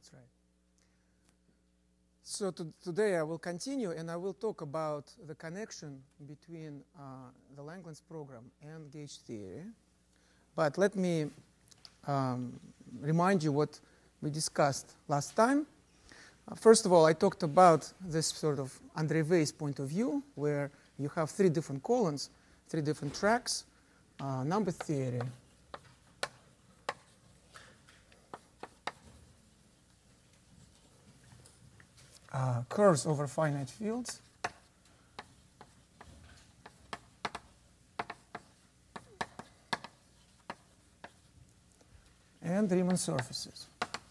That's right. So today I will continue, and I will talk about the connection between the Langlands program and gauge theory. But let me remind you what we discussed last time. First of all, I talked about this sort of André Weiss point of view, where you have three different columns, three different tracks, number theory, curves over finite fields, and Riemann surfaces.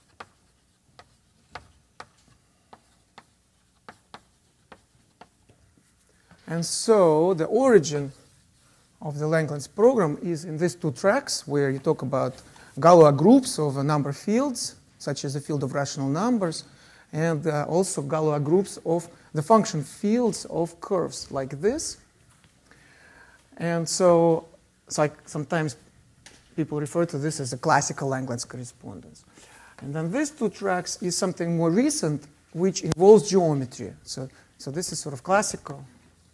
And so the origin of the Langlands program is in these two tracks, where you talk about Galois groups of number fields, such as the field of rational numbers, and also Galois groups of the function fields of curves like this. And so it's like sometimes people refer to this as a classical Langlands correspondence. And then these two tracks is something more recent, which involves geometry. So this is sort of classical,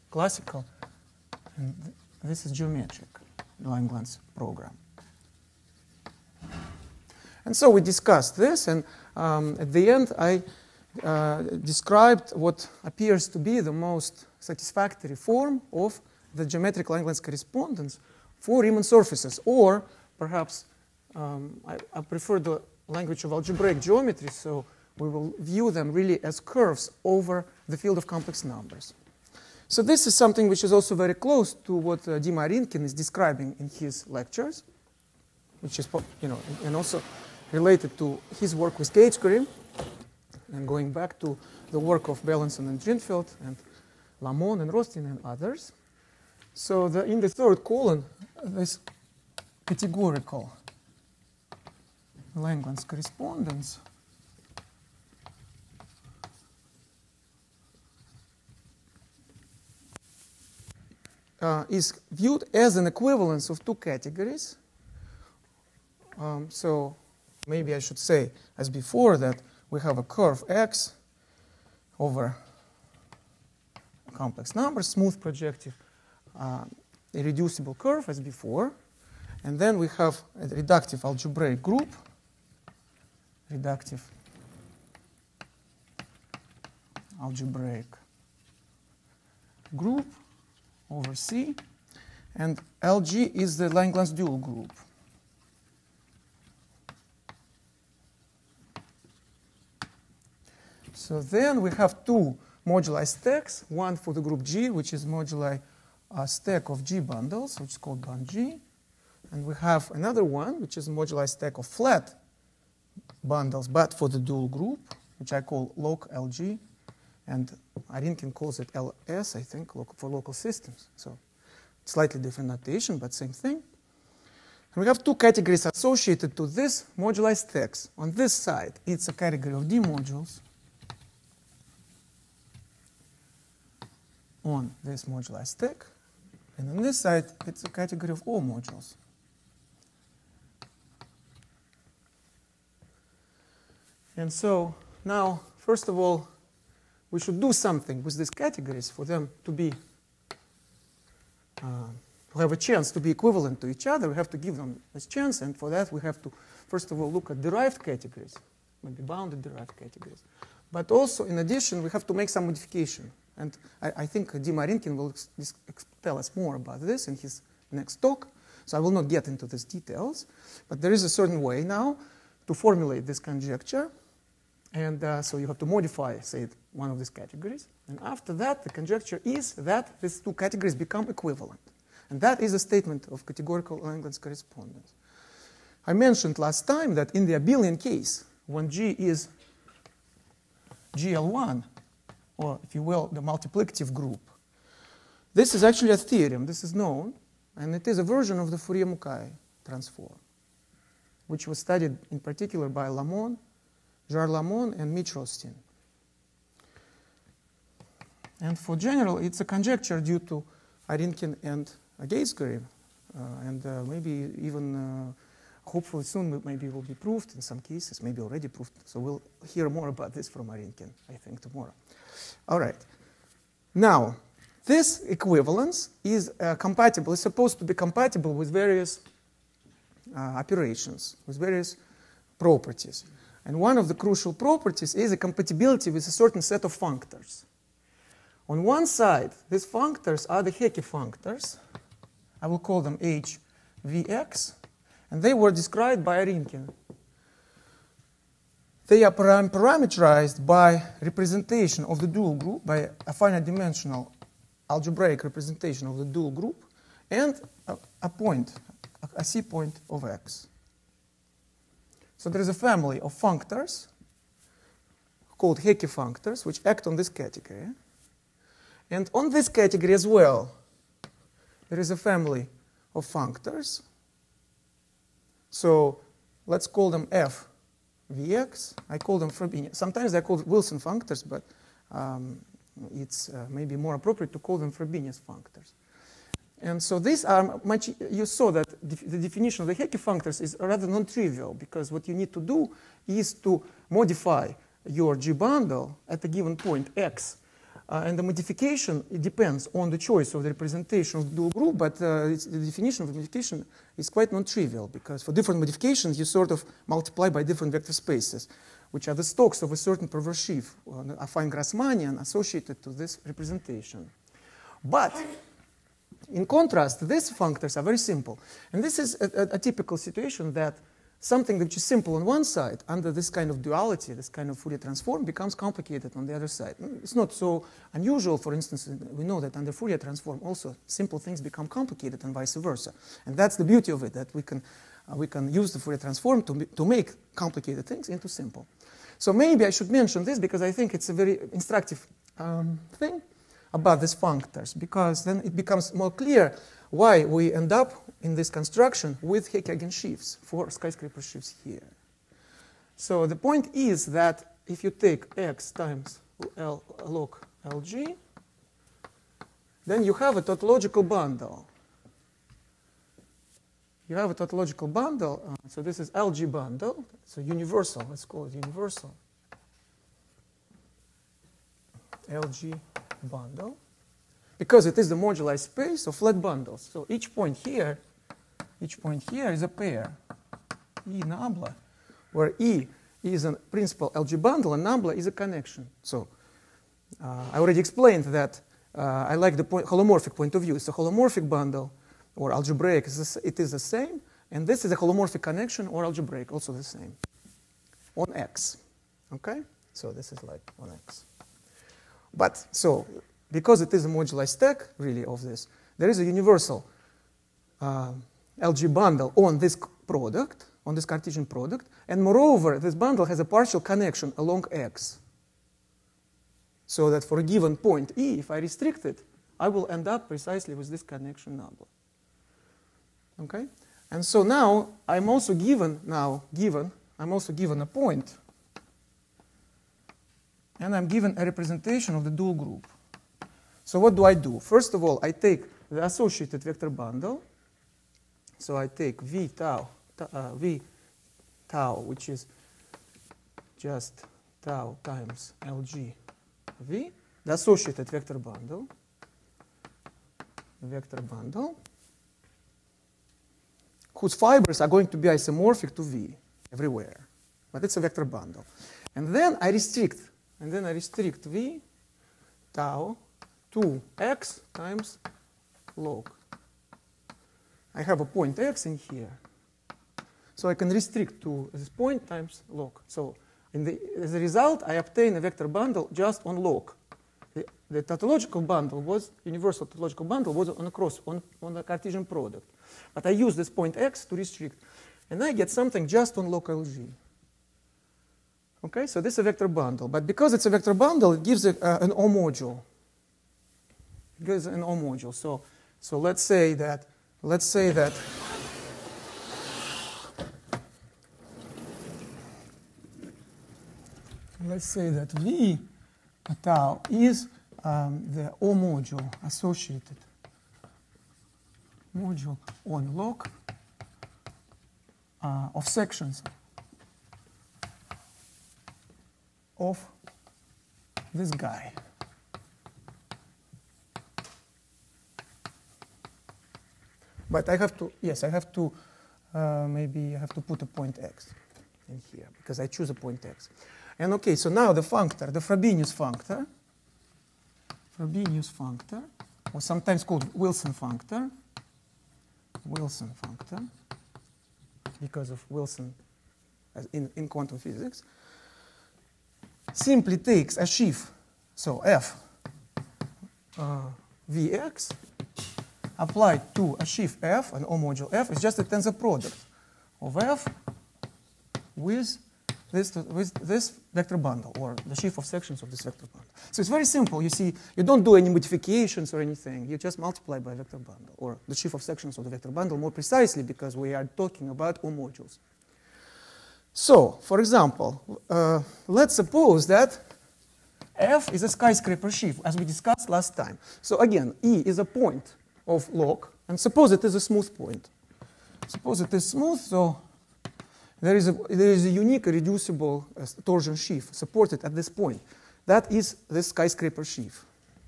and this is geometric, the Langlands program. And so we discussed this, and at the end I described what appears to be the most satisfactory form of the geometric Langlands correspondence for Riemann surfaces, or perhaps I prefer the language of algebraic geometry, so we will view them really as curves over the field of complex numbers. So this is something which is also very close to what Dima Arinkin is describing in his lectures, which is, and also related to his work with gauge theory, and going back to the work of Belenson and Drinfeld and Lamont and Rostin and others. So in the third column, this categorical Langlands correspondence is viewed as an equivalence of two categories. So maybe I should say, as before, that we have a curve x over a complex number, smooth projective, irreducible curve as before. And then we have a reductive algebraic group, over C, and LG is the Langlands dual group. So then we have two moduli stacks, one for the group G, which is moduli stack of G bundles, which is called bund G. And we have another one, which is moduli stack of flat bundles, but for the dual group, which I call loc LG. And Arinkin calls it LS, I think, for local systems. So slightly different notation, but same thing. And we have two categories associated to this moduli stacks. On this side, it's a category of D modules on this moduli stack. And on this side, it's a category of O modules. And so now, first of all, we should do something with these categories for them to be to have a chance to be equivalent to each other. We have to give them this chance, and for that we have to first of all look at derived categories, maybe bounded derived categories. But also, in addition, we have to make some modification. And I think Dima Arinkin will tell us more about this in his next talk. So I will not get into these details. But there is a certain way now to formulate this conjecture. And so you have to modify, say, one of these categories. And after that, the conjecture is that these two categories become equivalent. And that is a statement of categorical Langlands correspondence. I mentioned last time that in the abelian case, when G is GL1, or if you will, the multiplicative group, this is actually a theorem. This is known. And it is a version of the Fourier-Mukai transform, which was studied in particular by Lamont, Jarre Lamont, and Mitch Rostin. And for general, it's a conjecture due to Arinkin and Gates-Grave, and maybe even hopefully soon maybe will be proved in some cases, maybe already proved. So we'll hear more about this from Marinkin, I think, tomorrow. All right. Now, this equivalence is compatible, is supposed to be compatible with various operations, with various properties. And one of the crucial properties is a compatibility with a certain set of functors. On one side, these functors are the Hecke functors. I will call them H, Vx, and they were described by Arinkin. They are parameterized by representation of the dual group, by a finite dimensional algebraic representation of the dual group, and a point, a C point of X. So there is a family of functors called Hecke functors, which act on this category. And on this category as well, there is a family of functors. So let's call them F Vx. I call them Frobenius. Sometimes they're called Wilson functors, but it's maybe more appropriate to call them Frobenius functors. And so these are much, you saw that the definition of the Hecke functors is rather non-trivial, because what you need to do is to modify your G bundle at a given point x. And the modification, it depends on the choice of the representation of the dual group, but the definition of the modification is quite non-trivial, because for different modifications, you sort of multiply by different vector spaces, which are the stocks of a certain Provert sheaf, a affine Grassmannian associated to this representation. But in contrast, these functors are very simple. And this is a typical situation that something which is simple on one side, under this kind of duality, this kind of Fourier transform, becomes complicated on the other side. It's not so unusual. For instance, we know that under Fourier transform also simple things become complicated and vice versa. And that's the beauty of it, that we can use the Fourier transform to make complicated things into simple. So maybe I should mention this because I think it's a very instructive thing about these functors, because then it becomes more clear why we end up in this construction with Hecke eigensheaves for skyscraper sheaves here. So the point is that if you take x times L log Lg, then you have a tautological bundle. You have a tautological bundle. So this is Lg bundle. So universal. Let's call it universal. Lg bundle, because it is the moduli space of flat bundles. So each point here is a pair, E nabla, where E is a principal Lg bundle and nabla is a connection. So I already explained that I like the holomorphic point of view. It's a holomorphic bundle or algebraic. It is the same, and this is a holomorphic connection or algebraic, also the same on X. Okay, so this is like on X. But so, because it is a moduli stack, really, of this, there is a universal Lg bundle on this product, on this Cartesian product, and moreover, this bundle has a partial connection along X. So that for a given point E, if I restrict it, I will end up precisely with this connection number. Okay? And so now I'm also given a point, and I'm given a representation of the dual group. So what do I do? First of all, I take the associated vector bundle. So I take V tau, which is just tau times Lg V, the associated vector bundle, whose fibers are going to be isomorphic to V everywhere. But it's a vector bundle. And then I restrict V tau to X times log. I have a point X in here. So I can restrict to this point times log. So as a result, I obtain a vector bundle just on log. The tautological bundle was, universal tautological bundle was on the Cartesian product. But I use this point X to restrict. And I get something just on log Lg. Okay, so this is a vector bundle. But because it's a vector bundle, it gives an O module. It gives an O module. So let's say that V tau is the O module associated module on log of sections of this guy. But I have to, yes, I have to, maybe I have to put a point x in here because I choose a point x. And okay, so now the functor, the Frobenius functor, or sometimes called Wilson functor, because of Wilson in quantum physics, simply takes a sheaf, so f Vx, applied to a sheaf f, an O module f, is just a tensor product of f with this vector bundle, or the sheaf of sections of this vector bundle. So it's very simple. You see, you don't do any modifications or anything. You just multiply by vector bundle, or the sheaf of sections of the vector bundle more precisely, because we are talking about O modules. So, for example, let's suppose that f is a skyscraper sheaf, as we discussed last time. So again, E is a point of log, and suppose it is a smooth point. Suppose it is smooth, so there is a unique irreducible torsion sheaf supported at this point. That is this skyscraper sheaf.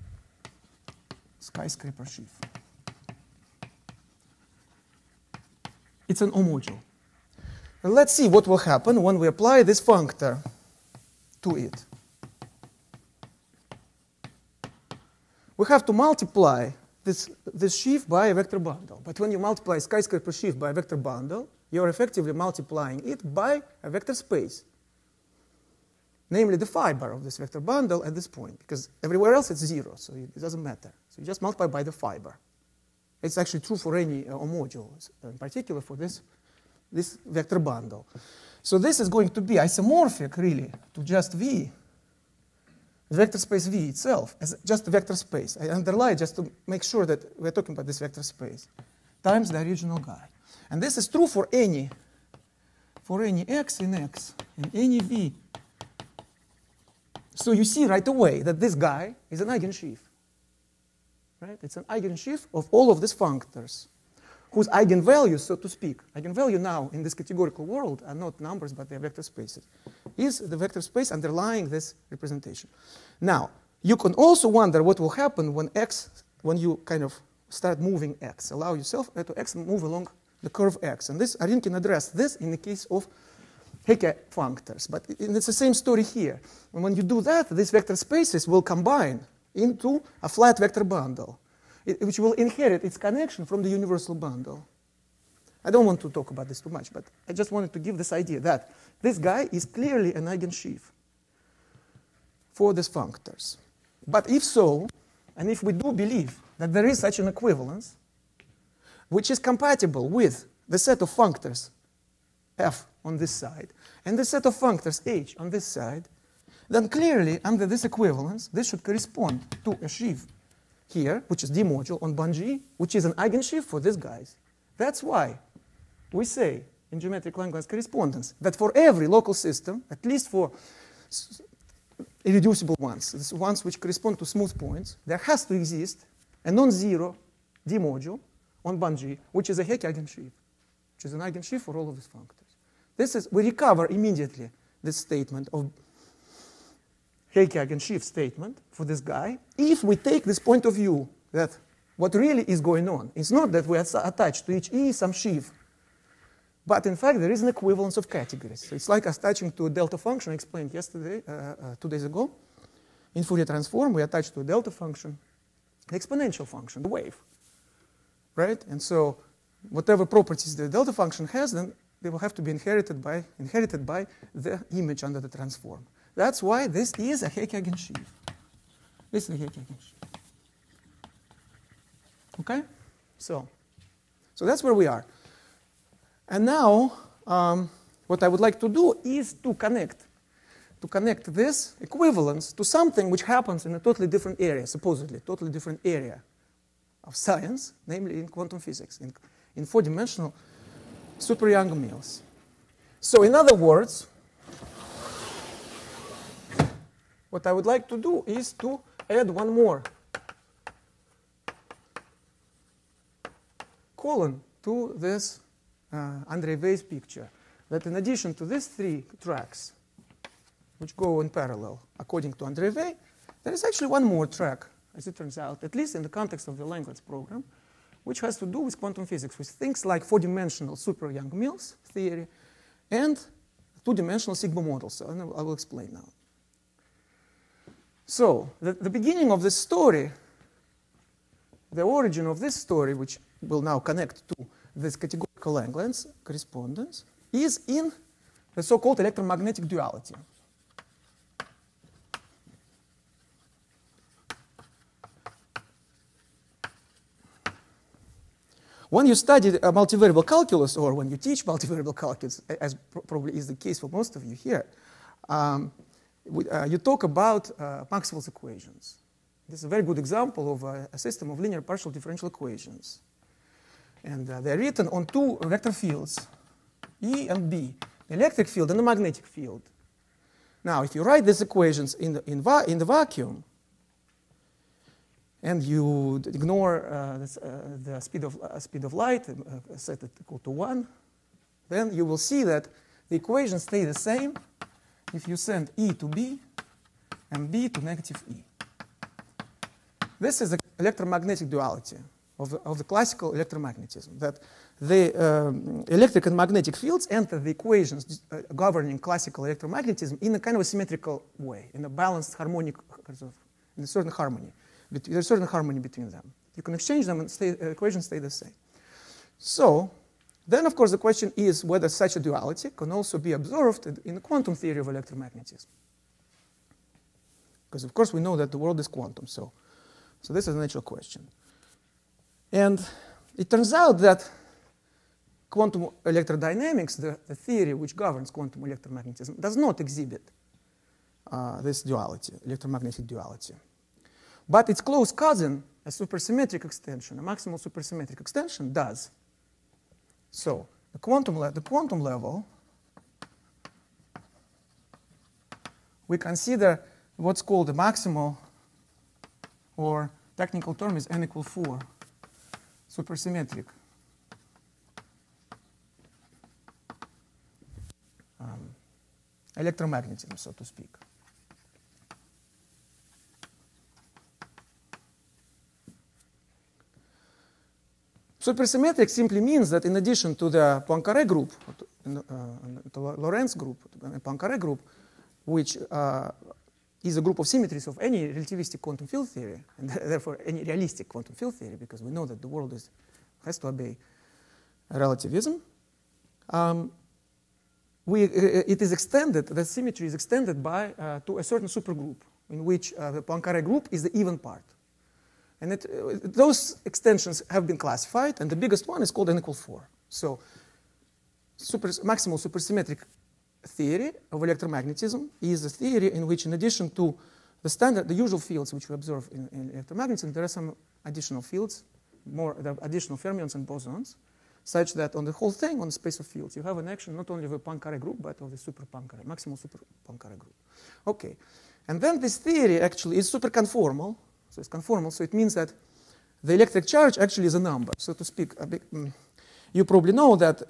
It's an O module. And let's see what will happen when we apply this functor to it. We have to multiply this sheaf by a vector bundle. But when you multiply a skyscraper sheaf by a vector bundle, you're effectively multiplying it by a vector space, namely the fiber of this vector bundle at this point, because everywhere else it's 0, so it doesn't matter. So you just multiply by the fiber. It's actually true for any O module, in particular for this vector bundle. So this is going to be isomorphic, really, to just V, the vector space V itself, as just a vector space. I underline just to make sure that we're talking about this vector space, times the original guy. And this is true for any x in X, and any V. So you see right away that this guy is an eigensheaf. Right? It's an eigensheaf of all of these functors, whose eigenvalues, so to speak, eigenvalue now in this categorical world are not numbers, but they're vector spaces, is the vector space underlying this representation. Now, you can also wonder what will happen when you kind of start moving x, allow yourself to x move along the curve x. And this, Arin can address this in the case of Hecke functors. But it's the same story here. And when you do that, these vector spaces will combine into a flat vector bundle, which will inherit its connection from the universal bundle. I don't want to talk about this too much, but I just wanted to give this idea that this guy is clearly an eigensheaf for these functors. But if so, and if we do believe that there is such an equivalence, which is compatible with the set of functors f on this side and the set of functors h on this side, then clearly under this equivalence, this should correspond to a sheaf here, which is D module on bond G, which is an eigensheaf for these guys. That's why we say in geometric Langlands correspondence that for every local system, at least for irreducible ones, the ones which correspond to smooth points, there has to exist a non-zero D module on bond G, which is a Hecke eigensheaf, which is an eigensheaf for all of these functors. We recover immediately this statement of Hecke eigensheaf statement for this guy if we take this point of view that what really is going on is not that we are attached to each E some sheaf, but in fact there is an equivalence of categories. So it's like us attaching to a delta function I explained yesterday, 2 days ago. In Fourier transform, we attach to a delta function the exponential function, the wave. Right? And so whatever properties the delta function has, then they will have to be inherited by the image under the transform. That's why this is a Hecke eigensheaf. This is a Hecke eigensheaf. Okay? So that's where we are. And now what I would like to do is to connect this equivalence to something which happens in a totally different area, supposedly totally different area of science, namely in quantum physics, in 4-dimensional super Young Mills. So in other words, what I would like to do is to add one more colon to this Andrei Wei's picture, that in addition to these three tracks, which go in parallel, according to Andrei Weil, there is actually one more track, as it turns out, at least in the context of the Langlands program, which has to do with quantum physics, with things like four-dimensional super Young-Mills theory and two-dimensional sigma models. So I will explain now. So the beginning of this story, the origin of this story, which will now connect to this categorical Langlands correspondence, is in the so-called electromagnetic duality. When you study multivariable calculus, or when you teach multivariable calculus, as probably is the case for most of you here, you talk about Maxwell's equations. This is a very good example of a system of linear partial differential equations. And they're written on two vector fields, E and B, the electric field and the magnetic field. Now, if you write these equations in the vacuum, and you ignore the speed of light, set it equal to 1, then you will see that the equations stay the same if you send E to B and B to negative E. This is the electromagnetic duality of the classical electromagnetism, that the electric and magnetic fields enter the equations governing classical electromagnetism in a kind of a symmetrical way, in a balanced harmonic, in a certain harmony. There's a certain harmony between them. You can exchange them and equations stay the same. So then, of course, the question is whether such a duality can also be observed in the quantum theory of electromagnetism. Because, of course, we know that the world is quantum. So this is a natural question. And it turns out that quantum electrodynamics, the theory which governs quantum electromagnetism, does not exhibit this duality, electromagnetic duality. But its close cousin, a supersymmetric extension, a maximal supersymmetric extension, does. So the quantum level, we consider what's called the maximal, or technical term is n equal 4, supersymmetric electromagnetism, so to speak. Supersymmetric simply means that in addition to the Poincaré group, the Lorentz group, the Poincaré group, which is a group of symmetries of any relativistic quantum field theory, and therefore any realistic quantum field theory, because we know that the world has to obey relativism, it is extended, the symmetry is extended to a certain supergroup, in which the Poincaré group is the even part. And those extensions have been classified, and the biggest one is called n equal 4. So maximal supersymmetric theory of electromagnetism is a theory in which, in addition to the usual fields which we observe in electromagnetism, there are some additional fields, the additional fermions and bosons, such that on the whole thing, on the space of fields, you have an action not only of a Poincaré group, but of the super Poincaré, maximal super Poincaré group. Okay, and then this theory actually is superconformal. So it's conformal, so it means that the electric charge actually is a number, so to speak. You probably know that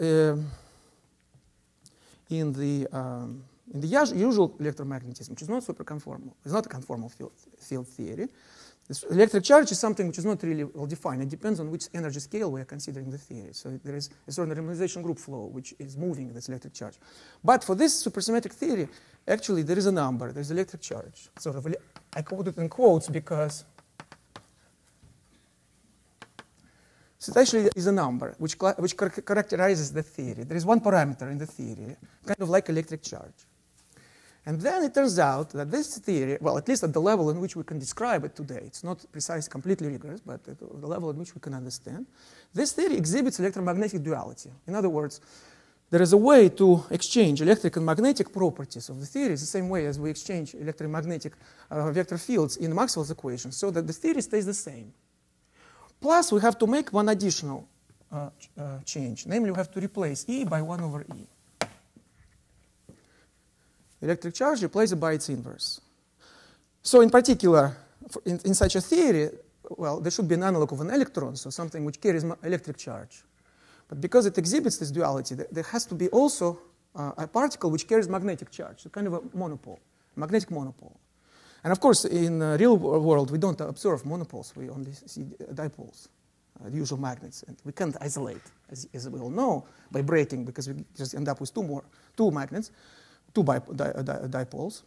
in the usual electromagnetism, which is not superconformal, it's not a conformal field theory, this electric charge is something which is not really well defined. It depends on which energy scale we are considering the theory. So there is a certain renormalization group flow which is moving this electric charge. But for this supersymmetric theory, actually there is a number, there's electric charge. Sort of, I quote it in quotes because so it actually is a number which characterizes the theory. There is one parameter in the theory, kind of like electric charge. And then it turns out that this theory, well, at least at the level in which we can describe it today, it's not precise, completely rigorous, but at the level at which we can understand, this theory exhibits electromagnetic duality. In other words, there is a way to exchange electric and magnetic properties of the theory the same way as we exchange electromagnetic vector fields in Maxwell's equations, so that the theory stays the same. Plus, we have to make one additional change. Namely, we have to replace E by 1 over E. Electric charge replaced by its inverse. So in particular, in such a theory, well, there should be an analog of an electron, so something which carries electric charge. But because it exhibits this duality, there has to be also a particle which carries magnetic charge, so kind of a monopole, magnetic monopole. And of course, in the real world, we don't observe monopoles. We only see dipoles, the usual magnets. And we can't isolate, as we all know, by breaking, because we just end up with two magnets, two dipoles.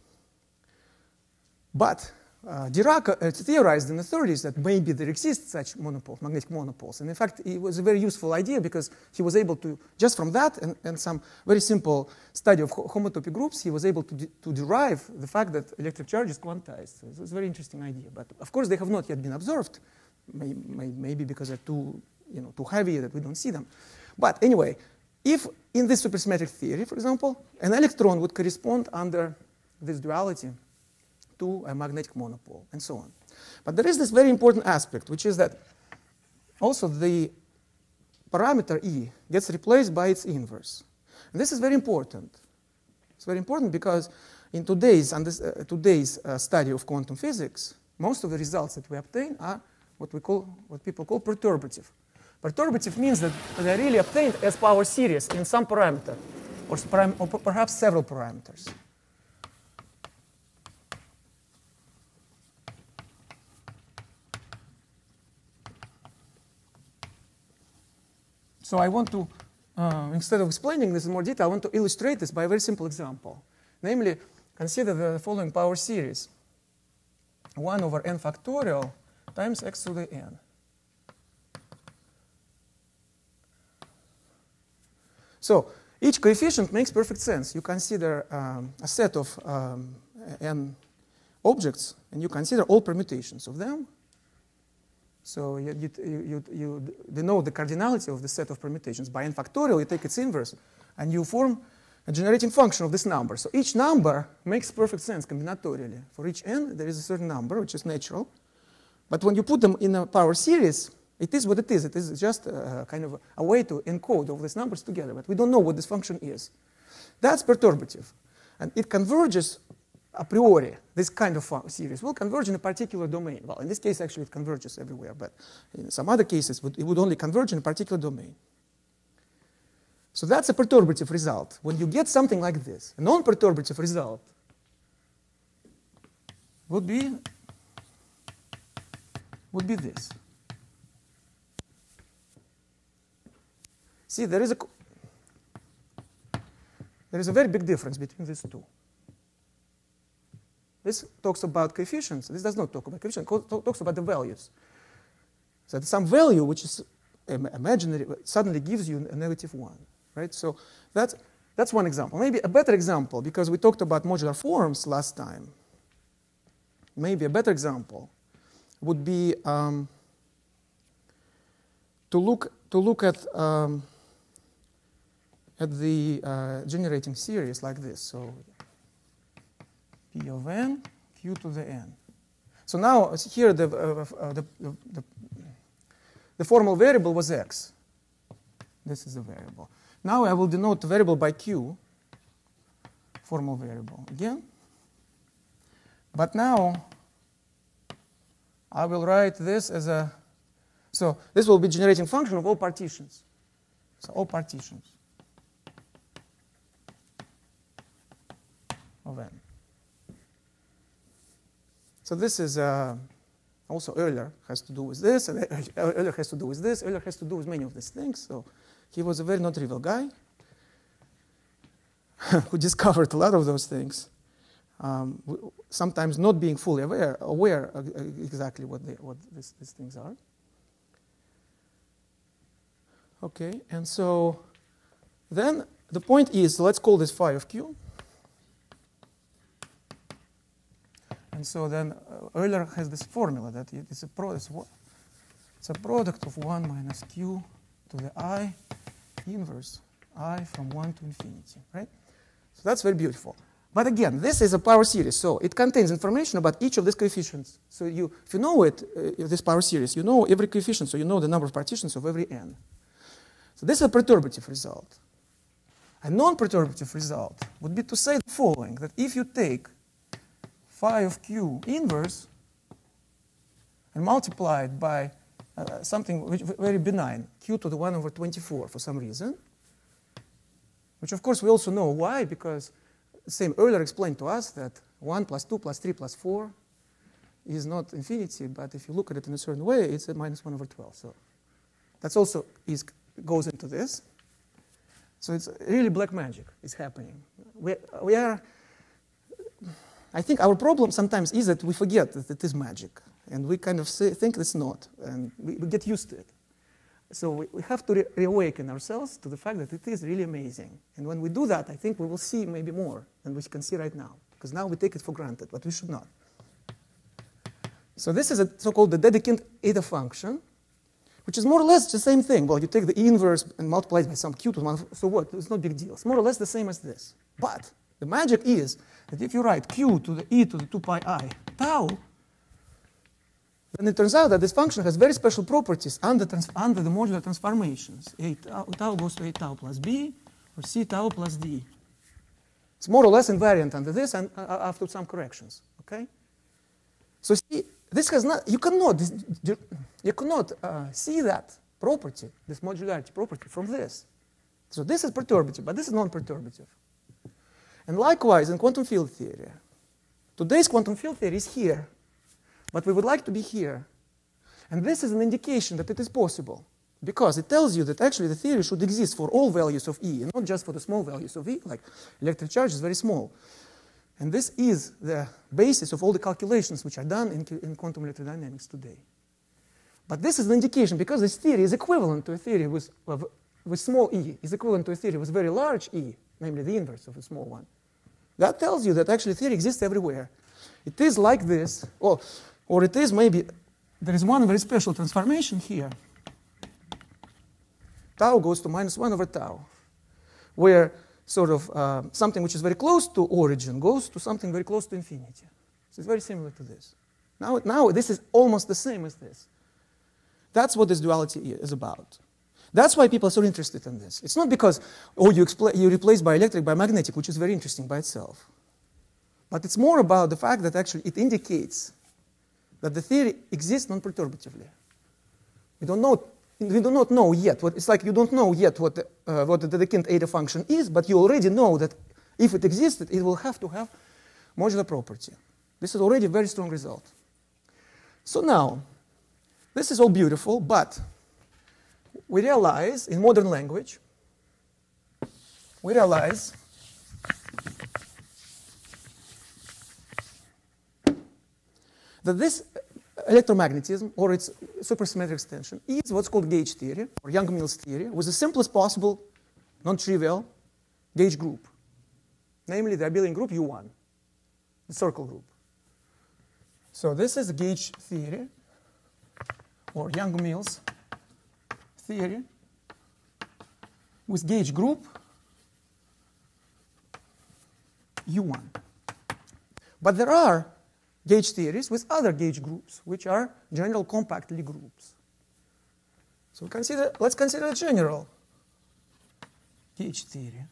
But Dirac theorized in the 30s that maybe there exist such monopoles, magnetic monopoles. And in fact, it was a very useful idea because he was able to, just from that and some very simple study of homotopy groups, he was able to derive the fact that electric charge is quantized. So it was a very interesting idea. But of course, they have not yet been observed, maybe because they're too heavy that we don't see them. But anyway, if in this supersymmetric theory, for example, an electron would correspond under this duality to a magnetic monopole, and so on. But there is this very important aspect, which is that also the parameter E gets replaced by its inverse. And this is very important. It's very important because in today's study of quantum physics, most of the results that we obtain are what people call perturbative. Perturbative means that they're really obtained as power series in some parameter, or perhaps several parameters. So I want to, instead of explaining this in more detail, I want to illustrate this by a very simple example. Namely, consider the following power series. 1 over n factorial times x to the n. So each coefficient makes perfect sense. You consider a set of n objects, and you consider all permutations of them. So you denote the cardinality of the set of permutations by n factorial. You take its inverse, and you form a generating function of this number. So each number makes perfect sense combinatorially. For each n, there is a certain number, which is natural. But when you put them in a power series, it is what it is. It is just kind of a way to encode all these numbers together. But we don't know what this function is. That's perturbative. And it converges a priori. This kind of series will converge in a particular domain. Well, in this case, actually, it converges everywhere. But in some other cases, it would only converge in a particular domain. So that's a perturbative result. When you get something like this, a non-perturbative result would be this. See, there is a very big difference between these two. This talks about coefficients. This does not talk about coefficients. It talks about the values. So some value which is imaginary suddenly gives you a -1, right? So that's one example. Maybe a better example, because we talked about modular forms last time. Maybe a better example would be to look at the generating series like this. So P of n, Q to the n. So now here the formal variable was x. This is the variable. Now I will denote the variable by Q, formal variable again. But now I will write this as a, so this will be generating function of all partitions. So all partitions of n. So this is also Euler has to do with this, and Euler has to do with this. Euler has to do with many of these things. So he was a very non-trivial guy who discovered a lot of those things. Sometimes not being fully aware exactly what these things are. Okay, and so then the point is, let's call this phi of q. And so then Euler has this formula that it's a product of 1 minus q to the I inverse I from 1 to infinity, right? So that's very beautiful. But again, this is a power series, so it contains information about each of these coefficients. So if you know this power series, you know every coefficient, so you know the number of partitions of every n. So this is a perturbative result. A non-perturbative result would be to say the following, that if you take phi of q inverse and multiply it by something which very benign, q to the 1 over 24 for some reason, which of course we also know why, because same earlier explained to us that 1 plus 2 plus 3 plus 4 is not infinity, but if you look at it in a certain way, it's a minus 1 over 12. So that's also goes into this. So it's really black magic is happening. We are, I think our problem sometimes is that we forget that it is magic, and we kind of think it's not, and we get used to it. So we have to reawaken ourselves to the fact that it is really amazing. And when we do that, I think we will see maybe more than we can see right now, because now we take it for granted, but we should not. So this is a so-called the Dedekind eta function, which is more or less the same thing. Well, you take the inverse and multiply it by some q to 1, so what? It's not a big deal. It's more or less the same as this. But the magic is that if you write q to the e to the 2 pi I tau, then it turns out that this function has very special properties under the modular transformations. Tau goes to a tau plus b, or c tau plus d. It's more or less invariant under this, and after some corrections. Okay. So see, this has not. You cannot see that property, this modularity property, from this. So this is perturbative, but this is non-perturbative. And likewise in quantum field theory, today's quantum field theory is here. But we would like to be here. And this is an indication that it is possible, because it tells you that actually the theory should exist for all values of E, and not just for the small values of E, like electric charge is very small. And this is the basis of all the calculations which are done in quantum electrodynamics today. But this is an indication, because this theory is equivalent to a theory with small e, is equivalent to a theory with very large e, namely the inverse of a small one. That tells you that actually theory exists everywhere. It is like this, or it is maybe, there is one very special transformation here. Tau goes to minus 1 over tau, where sort of something which is very close to origin goes to something very close to infinity. So it's very similar to this. Now this is almost the same as this. That's what this duality is about. That's why people are so interested in this. It's not because, you replace bielectric by magnetic, which is very interesting by itself. But it's more about the fact that actually it indicates that the theory exists non-perturbatively. We do not know yet. It's like you don't know yet what the Dedekind eta function is, but you already know that if it existed, it will have to have modular property. This is already a very strong result. So now, this is all beautiful, but we realize, in modern language, that this electromagnetism, or its supersymmetric extension, is what's called gauge theory, or Young-Mills theory, with the simplest possible, non-trivial gauge group, namely the abelian group U1, the circle group. So this is gauge theory, or Young-Mills theory, with gauge group U1. But there are gauge theories with other gauge groups, which are general compact Lie groups. So let's consider a general gauge theory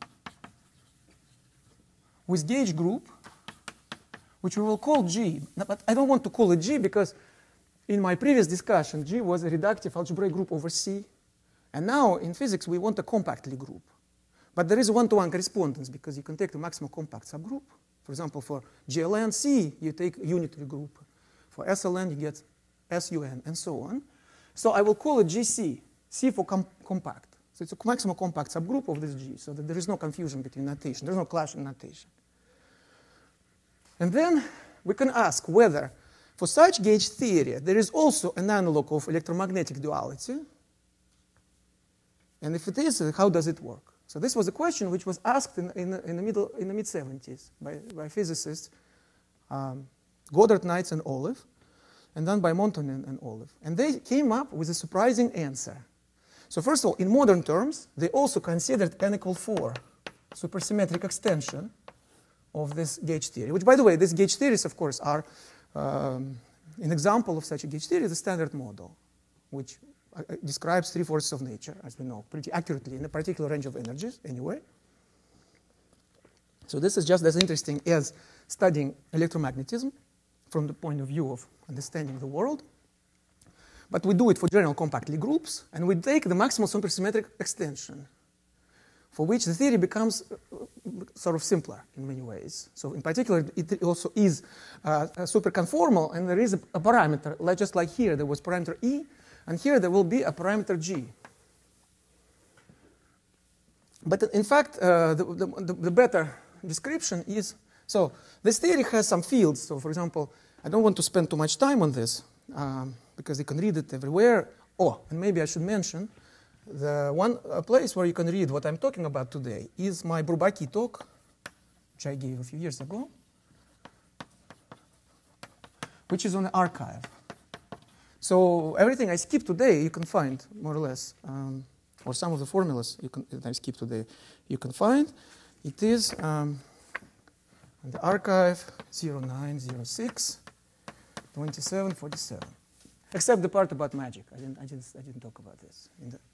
with gauge group, which we will call G. But I don't want to call it G because in my previous discussion, G was a reductive algebraic group over C. And now in physics, we want a compact Lie group. But there is a one-to-one correspondence because you can take the maximal compact subgroup. For example, for GLN C, you take a unitary group. For SLN, you get SUN, and so on. So I will call it GC, C for compact. So it's a maximal compact subgroup of this G, so that there is no confusion between notation. There's no clash in notation. And then we can ask whether, for such gauge theory, there is also an analog of electromagnetic duality. And if it is, how does it work? So this was a question which was asked in the mid-70s by physicists Goddard, Knights, and Olive, and then by Monton and Olive. And they came up with a surprising answer. So first of all, in modern terms, they also considered n equal 4 supersymmetric extension of this gauge theory, which, by the way, these gauge theories, of course, are an example of such a gauge theory, the Standard Model, which describes 3/4 of nature, as we know, pretty accurately in a particular range of energies, anyway. So this is just as interesting as studying electromagnetism from the point of view of understanding the world. But we do it for general compact Lie groups, and we take the maximal supersymmetric extension, for which the theory becomes sort of simpler in many ways. So in particular, it also is superconformal, and there is a parameter, just like here, there was parameter E, and here there will be a parameter G. But in fact, the better description is, so this theory has some fields. So for example, I don't want to spend too much time on this, because you can read it everywhere. Oh, and maybe I should mention, the one place where you can read what I'm talking about today is my Bourbaki talk, which I gave a few years ago, which is on the archive. So everything I skip today, you can find, more or less, or some of the formulas that I skip today, you can find. It is on the archive 0906 2747. Except the part about magic. I didn't talk about this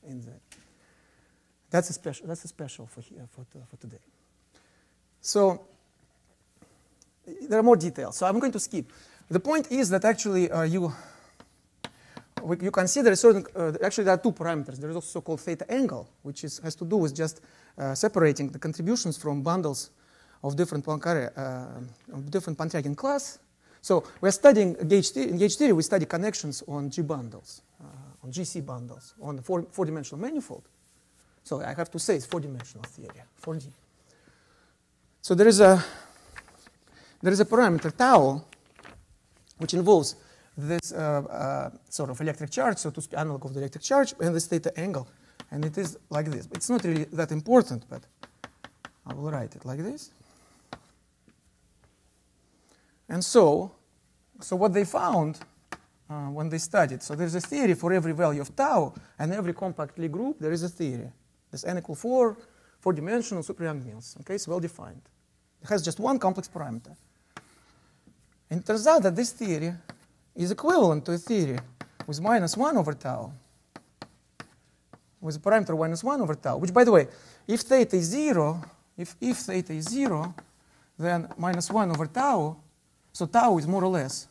that's a special for today. So there are more details. So I'm going to skip. The point is that actually you consider a certain, actually there are two parameters. There is also so-called theta angle, which has to do with just separating the contributions from bundles of different Poincare, of different Pontryagin class. So we're studying gauge theory. In gauge theory, we study connections on G bundles, on GC bundles, on the four-dimensional manifold. So I have to say it's four-dimensional theory, 4D. So there is a parameter tau, which involves this sort of electric charge, so to speak, analog of the electric charge, and this theta angle. And it is like this. It's not really that important, but I will write it like this. And so what they found when they studied, so there's a theory for every value of tau, and every compact Lie group, there is a theory. This n equal 4, four-dimensional super Young-Mills. Okay, it's well defined. It has just one complex parameter. And it turns out that this theory is equivalent to a theory with -1 over tau, with a parameter -1 over tau, which, by the way, if theta is 0, if theta is 0, then -1 over tau, so tau is more or less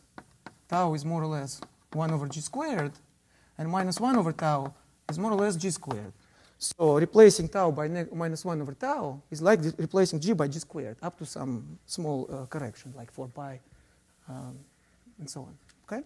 1 over g squared, and -1 over tau is more or less g squared. So replacing tau by -1 over tau is like replacing g by g squared, up to some small correction, like 4 pi, and so on. Okay?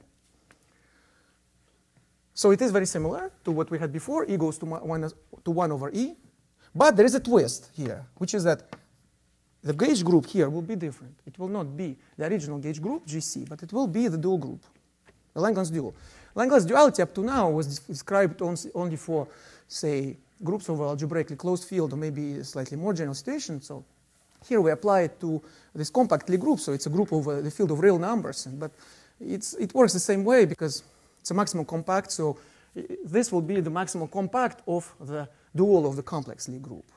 So it is very similar to what we had before. E goes to 1 over E. But there is a twist here, which is that the gauge group here will be different. It will not be the original gauge group, GC, but it will be the dual group, the Langlands dual. Langlands duality up to now was described only for, say, groups over algebraically closed field, or maybe a slightly more general situation. So here we apply it to this compact Lie group, so it's a group over the field of real numbers. But it works the same way because it's a maximal compact, so this will be the maximal compact of the dual of the complex Lie group.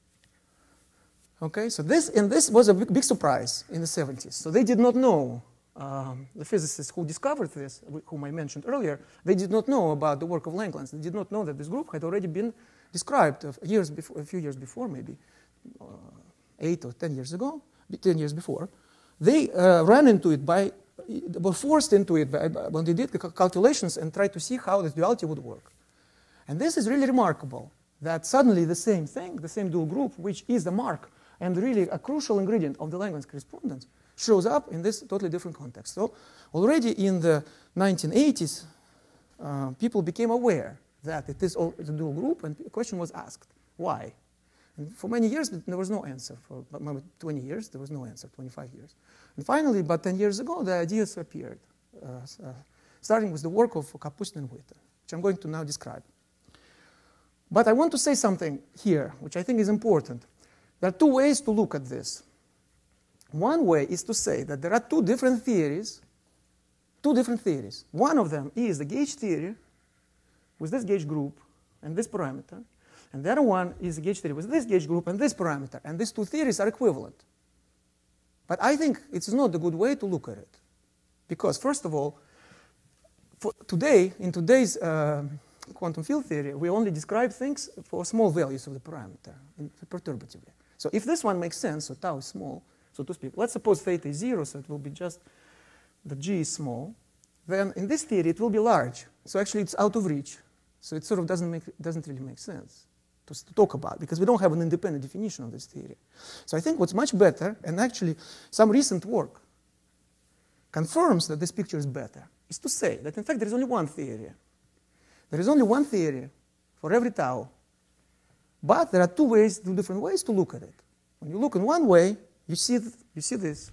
Okay, so this was a big surprise in the 70s. So they did not know, the physicists who discovered this, whom I mentioned earlier, they did not know about the work of Langlands. They did not know that this group had already been described a few years before, maybe 8 or 10 years ago, 10 years before. They ran into it were forced into it when they did the calculations and tried to see how this duality would work. And this is really remarkable, that suddenly the same thing, the same dual group, which is the mark and really a crucial ingredient of the Langlands correspondence, shows up in this totally different context. So already in the 1980s, people became aware that it is a dual group, and the question was asked, why? And for many years, there was no answer. For maybe 20 years, there was no answer, 25 years. And finally, about 10 years ago, the ideas appeared, starting with the work of Kapustin and Witten, which I'm going to now describe. But I want to say something here, which I think is important. There are two ways to look at this. One way is to say that there are two different theories. One of them is the gauge theory with this gauge group and this parameter. And the other one is the gauge theory with this gauge group and this parameter. And these two theories are equivalent. But I think it's not a good way to look at it. Because, first of all, in today's quantum field theory, we only describe things for small values of the parameter, perturbatively. So if this one makes sense, so tau is small, so to speak, let's suppose theta is 0, so it will be just the g is small. then in this theory it will be large. So actually it's out of reach. So it sort of doesn't really make sense to talk about, because we don't have an independent definition of this theory. So I think what's much better, and actually some recent work confirms that this picture is better, is to say that in fact there is only one theory. There is only one theory for every tau. But there are two different ways to look at it. When you look in one way, you see this.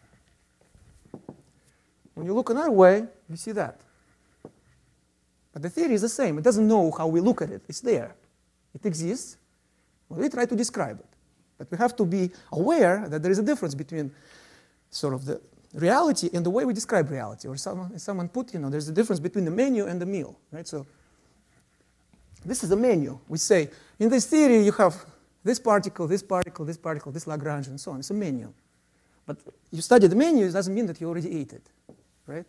When you look another way, you see that. But the theory is the same. It doesn't know how we look at it. It's there. It exists. We try to describe it. But we have to be aware that there is a difference between sort of the reality and the way we describe reality. Or someone put, there's a difference between the menu and the meal, right? So this is a menu. We say, in this theory, you have this particle, this particle, this particle, this Lagrange, and so on. It's a menu. But you study the menu, it doesn't mean that you already ate it, right?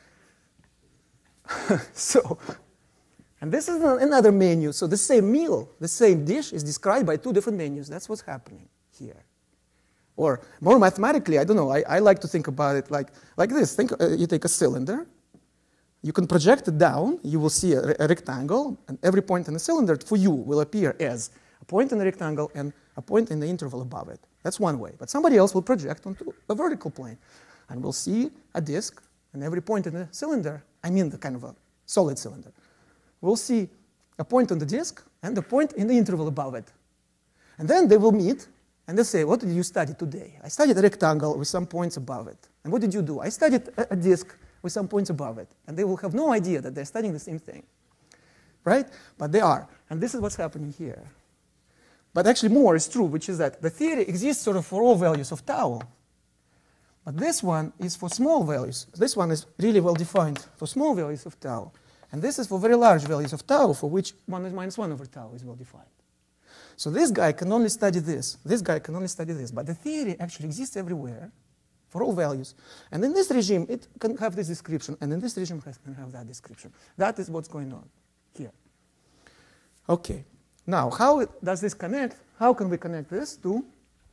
And this is another menu. So the same meal, the same dish is described by two different menus. That's what's happening here. Or more mathematically, I don't know, I like to think about it like this. You take a cylinder. You can project it down. You will see a rectangle. And every point in the cylinder for you will appear as a point in the rectangle and a point in the interval above it. That's one way. But somebody else will project onto a vertical plane. And we'll see a disk. And every point in the cylinder, I mean the kind of a solid cylinder, we'll see a point on the disk and a point in the interval above it. And then they will meet, and they say, what did you study today? I studied a rectangle with some points above it. And what did you do? I studied a disk with some points above it. And they will have no idea that they're studying the same thing, right? But they are. And this is what's happening here. But actually more is true, which is that the theory exists sort of for all values of tau. But this one is for small values. This one is really well defined for small values of tau. And this is for very large values of tau, for which 1 is minus 1 over tau is well defined. So this guy can only study this. This guy can only study this. But the theory actually exists everywhere for all values. And in this regime, it can have this description. And in this regime, it can have that description. That is what's going on here. OK. Now, how does this connect? How can we connect this to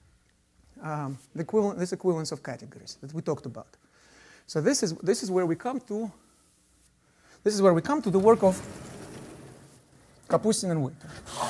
this equivalence of categories that we talked about? So this is where we come to. This is where we come to the work of Kapustin and Winter.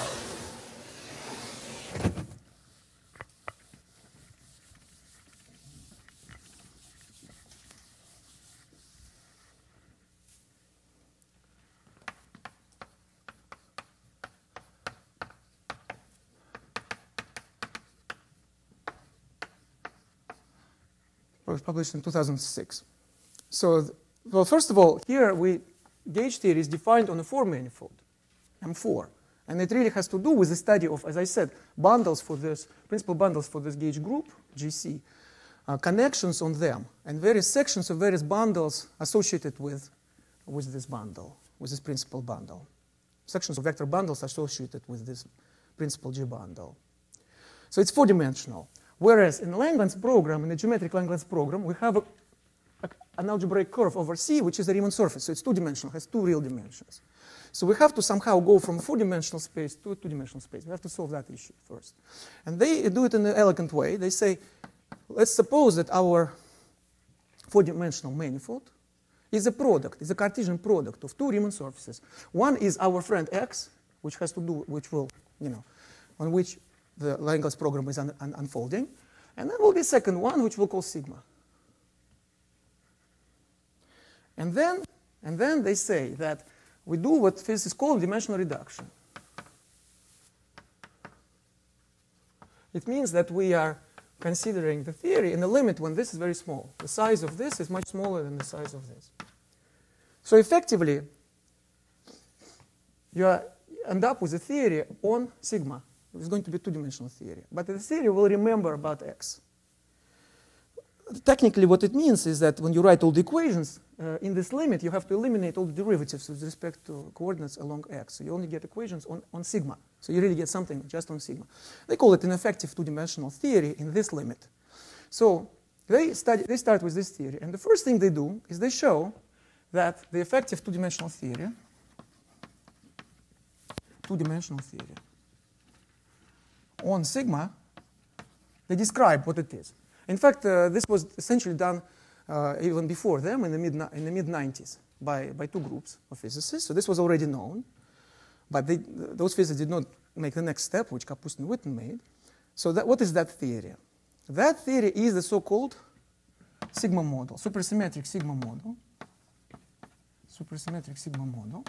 It was published in 2006. So, well, first of all, here gauge theory is defined on a 4-manifold, M4. And it really has to do with the study of, as I said, bundles for this, principal bundles for this gauge group, GC, connections on them, and various sections of various bundles associated with this bundle, with this principal bundle. Sections of vector bundles associated with this principal G bundle. So it's 4-dimensional. Whereas in the Langlands program, in the geometric Langlands program, we have an algebraic curve over C, which is a Riemann surface. So it's 2-dimensional, has 2 real dimensions. So we have to somehow go from a 4-dimensional space to a 2-dimensional space. We have to solve that issue first. And they do it in an elegant way. They say, let's suppose that our 4-dimensional manifold is a product, is a Cartesian product of 2 Riemann surfaces. One is our friend X, which has to do, which will, on which the Langlands program is unfolding. And then will be a second one, which we'll call sigma. And then they say that we do what physicists call dimensional reduction. It means that we are considering the theory in a limit when this is very small. The size of this is much smaller than the size of this. So effectively, you end up with a theory on sigma. It's going to be a 2-dimensional theory. But the theory will remember about X. Technically, what it means is that when you write all the equations, in this limit, you have to eliminate all the derivatives with respect to coordinates along X. So you only get equations on sigma. So you really get something just on sigma. They call it an effective 2-dimensional theory in this limit. So they start with this theory. And the first thing they do is they show that the effective 2-dimensional theory, on sigma, they describe what it is. In fact, this was essentially done even before them in the mid-90s by two groups of physicists. So this was already known. But those physicists did not make the next step, which Kapustin and Witten made. So what is that theory? That theory is the so-called sigma model, supersymmetric sigma model. Supersymmetric sigma model.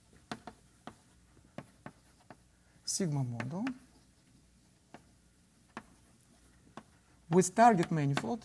Sigma model with target manifold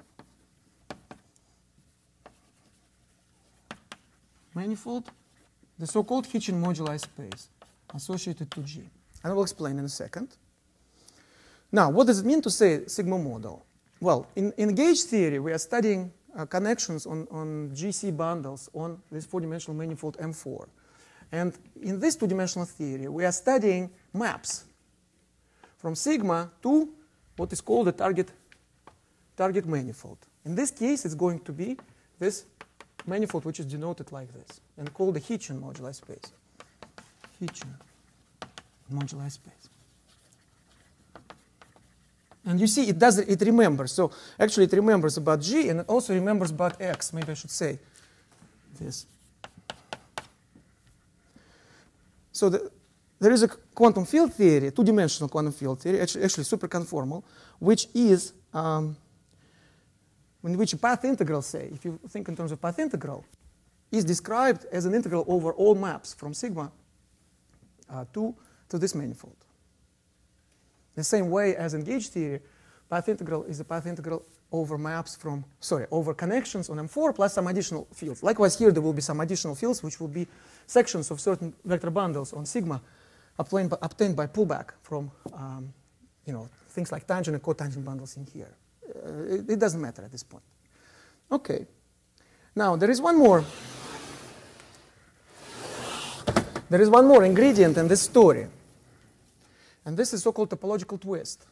the so-called Hitchin moduli space associated to G. And I will explain in a second. Now, what does it mean to say sigma model? Well, in gauge theory, we are studying connections on GC bundles on this four-dimensional manifold M4. And in this two-dimensional theory, we are studying maps from sigma to what is called a target manifold. In this case, it's going to be this manifold which is denoted like this and called the Hitchin moduli space. Hitchin moduli space. And you see, it remembers. So actually, it remembers about G, and it also remembers about X. Maybe I should say this. So there is a quantum field theory, two-dimensional quantum field theory, actually superconformal, which is in which a path integral, say, if you think in terms of path integral, is described as an integral over all maps from sigma to this manifold. The same way as in gauge theory, path integral is a path integral over maps over connections on M4 plus some additional fields. Likewise, here there will be some additional fields which will be sections of certain vector bundles on sigma obtained by pullback from things like tangent and cotangent bundles in here. It doesn't matter at this point. Okay. Now there is one more. There is one more ingredient in this story, and this is so-called topological twist.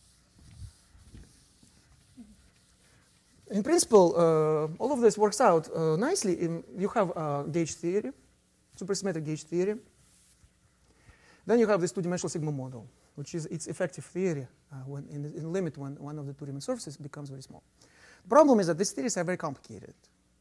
In principle, all of this works out nicely. You have gauge theory, supersymmetric gauge theory. Then you have this two-dimensional sigma model, which is its effective theory when in the limit when one of the two-Riemann surfaces becomes very small. The problem is that these theories are very complicated.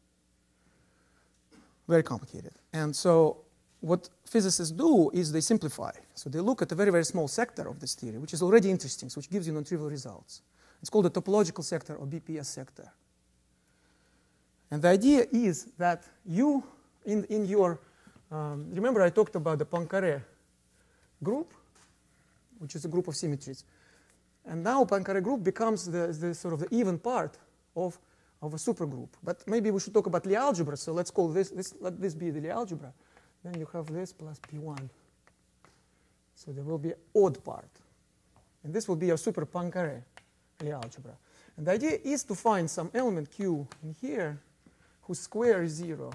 Very complicated. And so what physicists do is they simplify. So they look at a very, very small sector of this theory, which is already interesting, so which gives you non-trivial results. It's called the topological sector or BPS sector. And the idea is that you, in your, remember I talked about the Poincaré group, which is a group of symmetries. And now Poincaré group becomes the sort of the even part of a supergroup. But maybe we should talk about Lie algebra. So let's call let this be the Lie algebra. Then you have this plus P1. So there will be an odd part. And this will be a super Poincaré Lie algebra. And the idea is to find some element Q in here whose square is 0.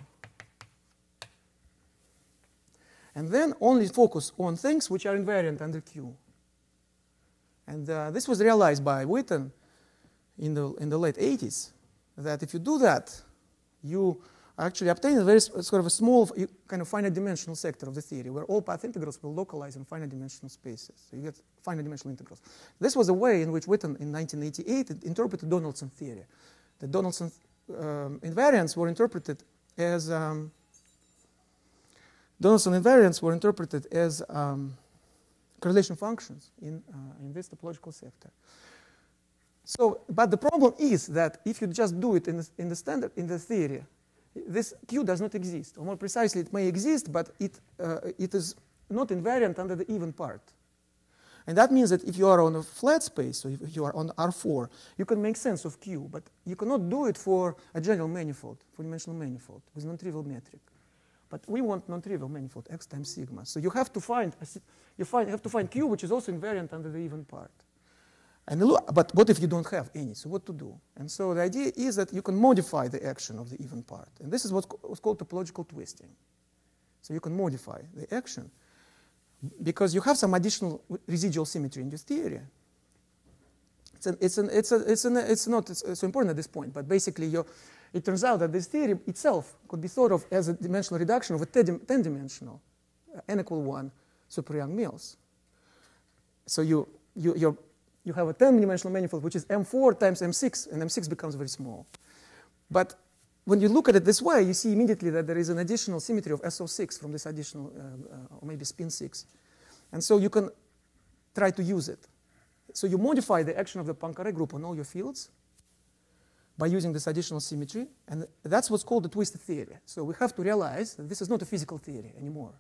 And then only focus on things which are invariant under Q. And this was realized by Witten in the late 80s, that if you do that, you actually obtain a very sort of a small kind of finite dimensional sector of the theory where all path integrals will localize in finite dimensional spaces. So you get finite dimensional integrals. This was a way in which Witten in 1988 interpreted Donaldson theory. The Donaldson invariants were interpreted as correlation functions in this topological sector. So, but the problem is that if you just do it in the theory, this Q does not exist. Or more precisely, it may exist, but it is not invariant under the even part. And that means that if you are on a flat space, so if you are on R4, you can make sense of Q, but you cannot do it for a general manifold, four-dimensional manifold, with non-trivial metric. But we want non-trivial manifold, X times sigma. So you have to find Q, which is also invariant under the even part. But what if you don't have any? So what to do? And so the idea is that you can modify the action of the even part. And this is what's called topological twisting. So you can modify the action because you have some additional residual symmetry in your theory. It's not so important at this point, but basically it turns out that this theory itself could be thought of as a dimensional reduction of a 10-dimensional n=1 super Young-Mills. So you have a 10-dimensional manifold which is M4 times M6, and M6 becomes very small. But when you look at it this way, you see immediately that there is an additional symmetry of SO6 from this additional, or maybe spin 6. And so you can try to use it. So you modify the action of the Poincare group on all your fields by using this additional symmetry. And that's what's called the twisted theory. So we have to realize that this is not a physical theory anymore.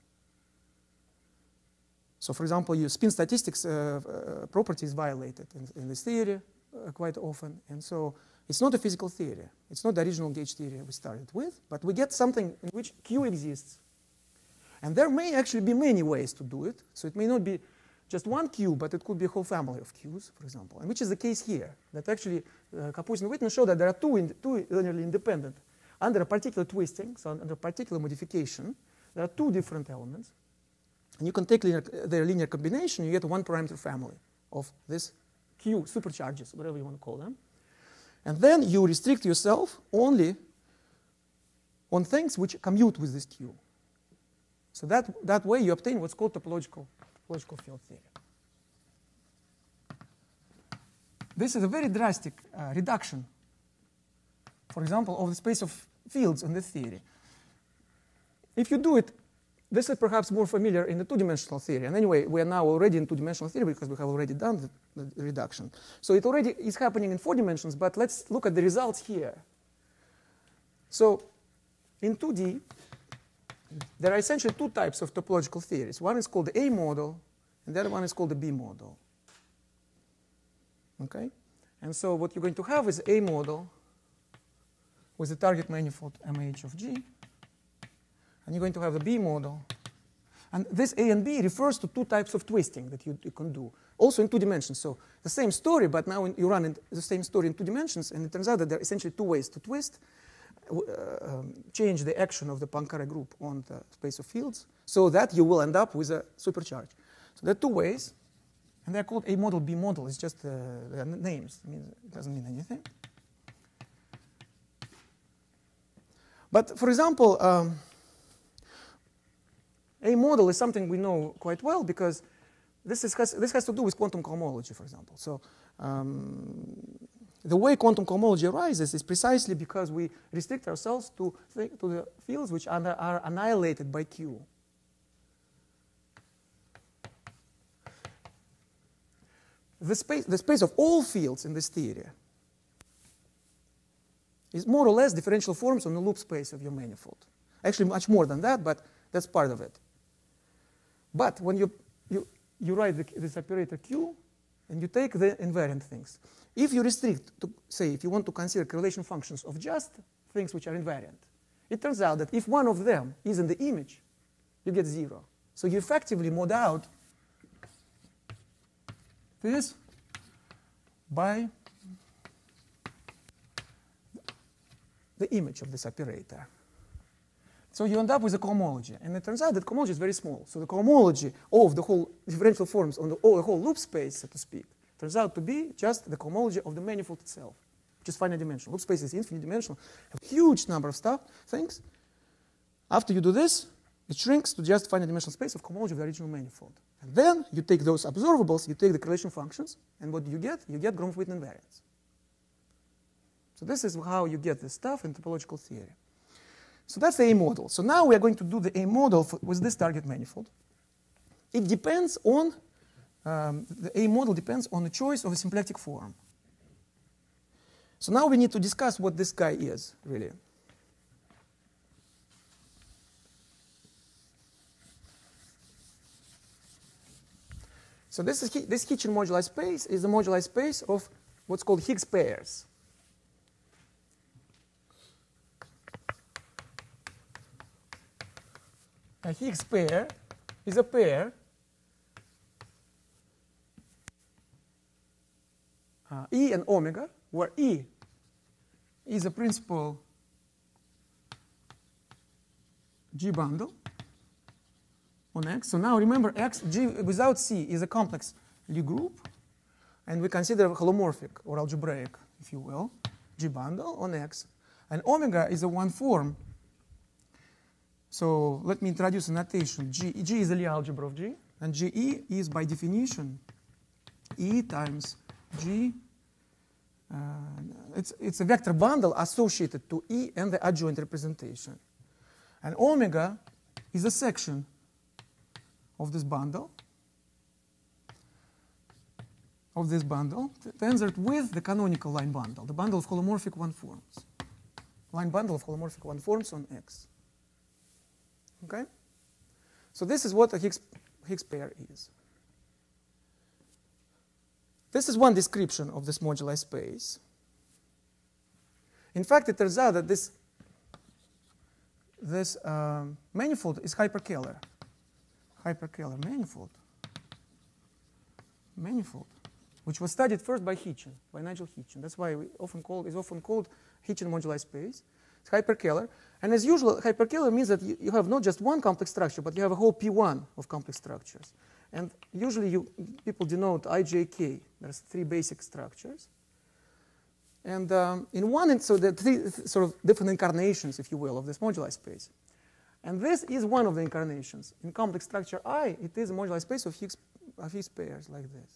So for example, your spin statistics property is violated in this theory quite often. And so it's not a physical theory. It's not the original gauge theory we started with, but we get something in which Q exists. And there may actually be many ways to do it. So it may not be just one Q, but it could be a whole family of Qs, for example, and which is the case here. That actually, Kapustin and Witten show that there are two linearly independent. Under a particular twisting, so under a particular modification, there are two different elements. And you can take their linear combination, you get a one-parameter family of this Q supercharges, whatever you want to call them. And then you restrict yourself only on things which commute with this Q. So that way you obtain what's called topological field theory. This is a very drastic reduction, for example, of the space of fields in this theory. If you do it, this is perhaps more familiar in the two-dimensional theory. And anyway, we are now already in two-dimensional theory because we have already done the reduction. So it already is happening in 4 dimensions, but let's look at the results here. So in 2D, there are essentially two types of topological theories. One is called the A model, and the other one is called the B model. Okay? And so what you're going to have is A model with the target manifold MH of G. And you're going to have the B model. And this A and B refers to two types of twisting that you can do, also in 2 dimensions. So the same story, but now you run the same story in 2 dimensions, and it turns out that there are essentially 2 ways to twist. Change the action of the Poincare group on the space of fields so that you will end up with a supercharge. So there are 2 ways, and they're called A model, B model. It's just their names. It doesn't mean anything. But for example, A model is something we know quite well because this has to do with quantum cohomology, for example. So the way quantum cohomology arises is precisely because we restrict ourselves to the fields which are annihilated by Q. The space of all fields in this theory is more or less differential forms on the loop space of your manifold. Actually, much more than that, but that's part of it. But when you write this operator Q, and you take the invariant things. If you restrict to, say, if you want to consider correlation functions of just things which are invariant, it turns out that if one of them is in the image, you get 0. So you effectively mod out this by the image of this operator. So you end up with a cohomology. And it turns out that cohomology is very small. So the cohomology of the whole differential forms on the whole loop space, so to speak, turns out to be just the cohomology of the manifold itself, which is finite dimensional. Loop space is infinite dimensional, a huge number of things. After you do this, it shrinks to just finite dimensional space of cohomology of the original manifold. And then you take those observables, you take the correlation functions, and what do you get? You get Gromov-Witten invariance. So this is how you get this stuff in topological theory. So that's the A model. So now we are going to do the A model with this target manifold. It depends on, the A model depends on the choice of a symplectic form. So now we need to discuss what this guy is, really. So this Hitchin moduli space is the moduli space of what's called Higgs pairs. A Higgs pair is a pair E and omega, where E is a principal G bundle on X. So now remember, G without C is a complex Lie group, and we consider holomorphic or algebraic, if you will, G bundle on X. And omega is a one form. So let me introduce a notation. G is the Lie algebra of G, and GE is by definition E times G it's a vector bundle associated to E and the adjoint representation. And omega is a section of this bundle, tensored with the canonical line bundle, the bundle of holomorphic one-forms. Line bundle of holomorphic one-forms on X. Okay? So this is what a Higgs pair is. This is one description of this moduli space. In fact, it turns out that this manifold is hyperkähler. Hyperkähler manifold, which was studied first by Hitchin, by Nigel Hitchin. That's why it's often called Hitchin moduli space. It's hyperkähler. And as usual, hyperkähler means that you have not just one complex structure, but you have a whole P1 of complex structures. And usually people denote IJK. There's three basic structures. And so there are three sort of different incarnations, if you will, of this moduli space. And this is one of the incarnations. In complex structure I, it is a moduli space of Higgs pairs like this.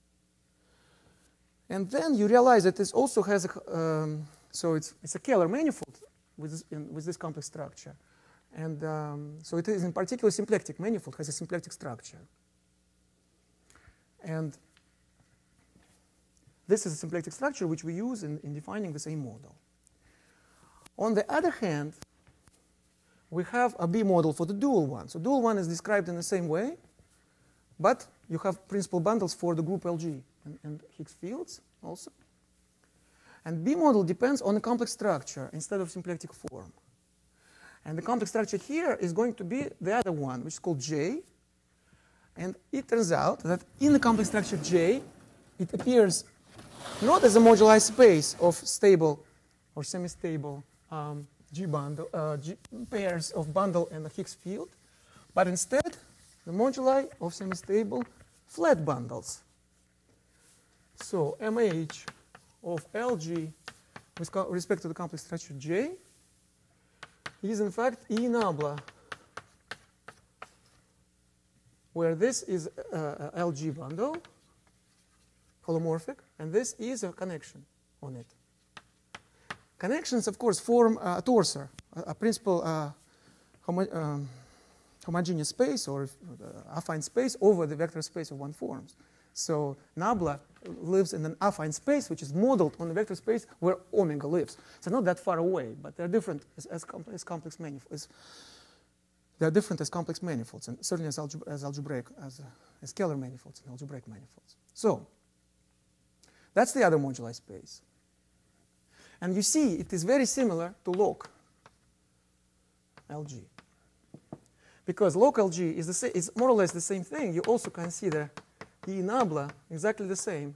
And then you realize that this also has so it's a Kähler manifold with this complex structure. And so it is in particular symplectic manifold, has a symplectic structure. And this is a symplectic structure which we use in defining the same model. On the other hand, we have a B model for the dual one. So dual one is described in the same way, but you have principal bundles for the group LG and Higgs fields also. And B model depends on a complex structure instead of symplectic form. And the complex structure here is going to be the other one, which is called J. And it turns out that in the complex structure J, it appears not as a moduli space of stable or semi-stable G pairs of bundle and a Higgs field, but instead the moduli of semi-stable flat bundles. So MH of LG with respect to the complex structure J is in fact E nabla, where this is a LG bundle, holomorphic, and this is a connection on it. Connections, of course, form a torsor, a principal homogeneous space or affine space over the vector space of one forms. So nabla lives in an affine space which is modeled on the vector space where omega lives. So not that far away, but they're different as complex manifolds. They're different as complex manifolds, and certainly as algebraic, as Kähler manifolds and algebraic manifolds. So that's the other moduli space. And you see, it is very similar to log LG. Because log LG is more or less the same thing. You also consider E nabla exactly the same.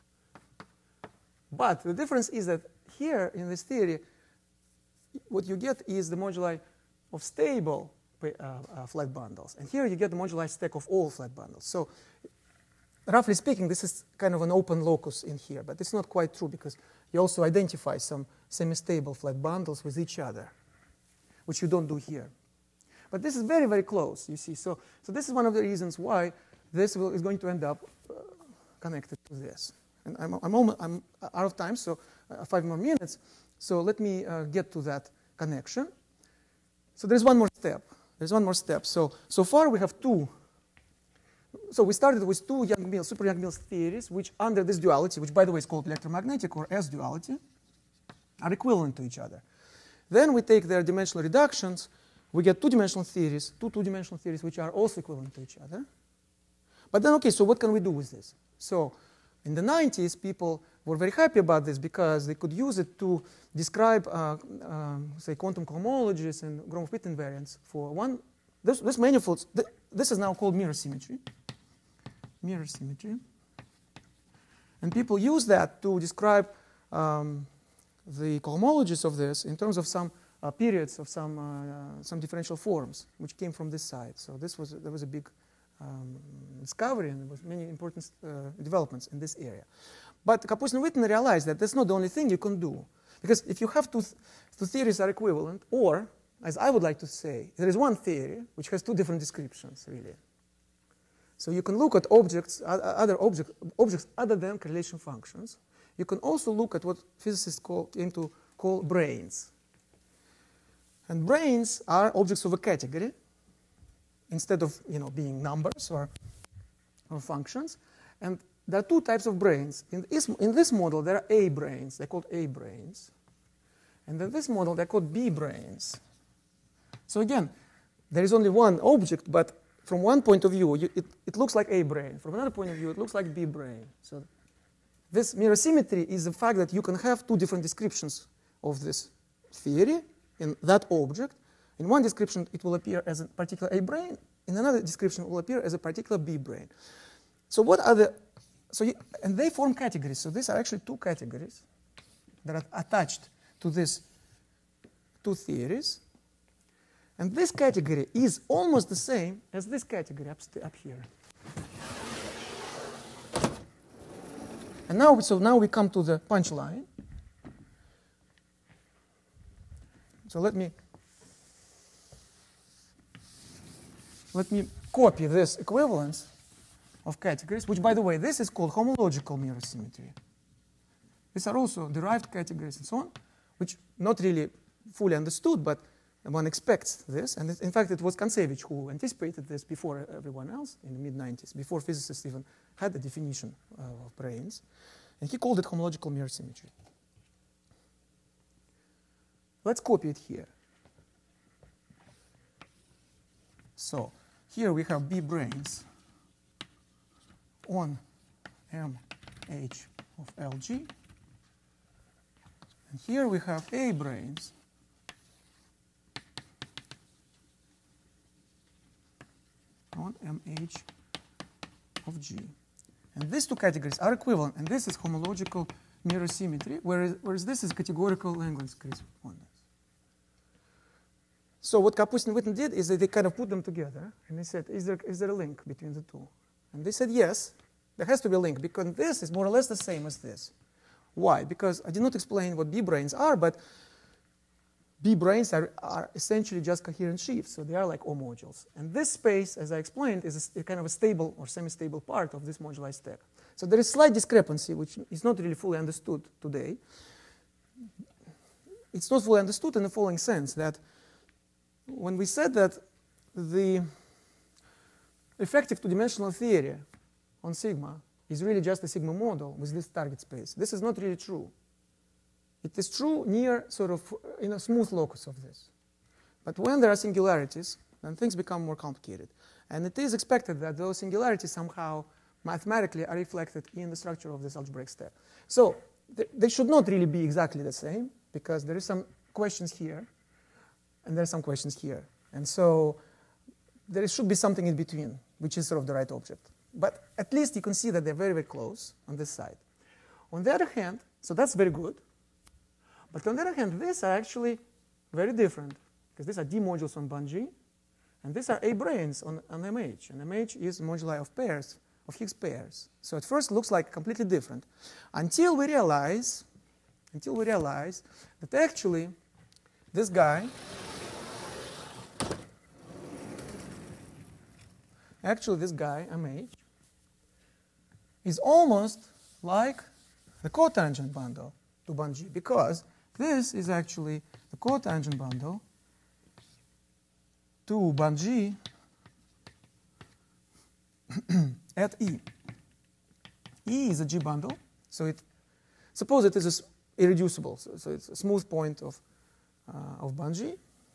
But the difference is that here in this theory, what you get is the moduli of stable flat bundles. And here you get the moduli stack of all flat bundles. So roughly speaking, this is kind of an open locus in here. But it's not quite true because you also identify some semi-stable flat bundles with each other, which you don't do here. But this is very, very close, you see. So this is one of the reasons why this is going to end up connected to this. And I'm out of time, so 5 more minutes. So let me get to that connection. So there's one more step. So far we have two. So we started with two super Young-Mills theories, which under this duality, which by the way is called electromagnetic or S duality, are equivalent to each other. Then we take their dimensional reductions. We get two-dimensional theories, two-dimensional theories, which are also equivalent to each other. But then, okay, so what can we do with this? So in the 90s, people were very happy about this because they could use it to describe, say, quantum cohomologies and Gromov-Pitt invariants for one. This manifolds, this is now called mirror symmetry. Mirror symmetry. And people use that to describe the cohomologies of this in terms of some periods of some differential forms, which came from this side. So there was a big discovery, and there was many important developments in this area. But Kapustin and Witten realized that that's not the only thing you can do. Because if you have two theories are equivalent, or, as I would like to say, there is one theory which has two different descriptions, really. So you can look at objects, other objects other than correlation functions. you can also look at what physicists came to call branes. And branes are objects of a category instead of being numbers or functions. And there are two types of branes. In this model, there are A branes. They're called A branes. And in this model, they're called B branes. So again, there is only one object, but from one point of view, it looks like A brane. From another point of view, it looks like B brane. So this mirror symmetry is the fact that you can have two different descriptions of this theory in that object. In one description, it will appear as a particular A brane. In another description, it will appear as a particular B brane. So what are the... and they form categories. So these are actually two categories that are attached to these two theories. And this category is almost the same as this category up here. And now we come to the punchline. So let me copy this equivalence of categories, which, by the way, this is called homological mirror symmetry. These are also derived categories and so on, which not really fully understood, but one expects this. And in fact, it was Kontsevich who anticipated this before everyone else in the mid-90s, before physicists even had the definition of branes. And he called it homological mirror symmetry. Let's copy it here. So here we have B branes on MH of LG. And here we have A branes on MH of G. And these two categories are equivalent, and this is homological mirror symmetry, whereas this is categorical Langlands correspondence. So what Kapustin and Witten did is that they kind of put them together, and they said, is there a link between the two? And they said, yes, there has to be a link, because this is more or less the same as this. Why? Because I did not explain what B branes are, but B branes are essentially just coherent sheaves, so they are like O modules. And this space, as I explained, is a kind of a stable or semi-stable part of this moduli stack. So there is slight discrepancy, which is not really fully understood today. It's not fully understood in the following sense, that when we said that the effective two-dimensional theory on sigma is really just a sigma model with this target space, this is not really true. It is true near sort of in a smooth locus of this. But when there are singularities, then things become more complicated. And it is expected that those singularities somehow mathematically are reflected in the structure of this algebraic stack. So they should not really be exactly the same, because there is some questions here, and there are some questions here. And so there should be something in between, which is sort of the right object. But at least you can see that they're very, very close on this side. On the other hand, so that's very good. But on the other hand, these are actually very different, because these are D modules on Bun-G, and these are A branes on MH. And MH is moduli of pairs, of Higgs pairs. So at first it looks like completely different, until we realize that actually this guy, MH, is almost like the cotangent bundle to Bun-G, because this is actually the cotangent bundle to Bun-G at E. E is a G bundle, so suppose it is irreducible, so it's a smooth point of Bun-G.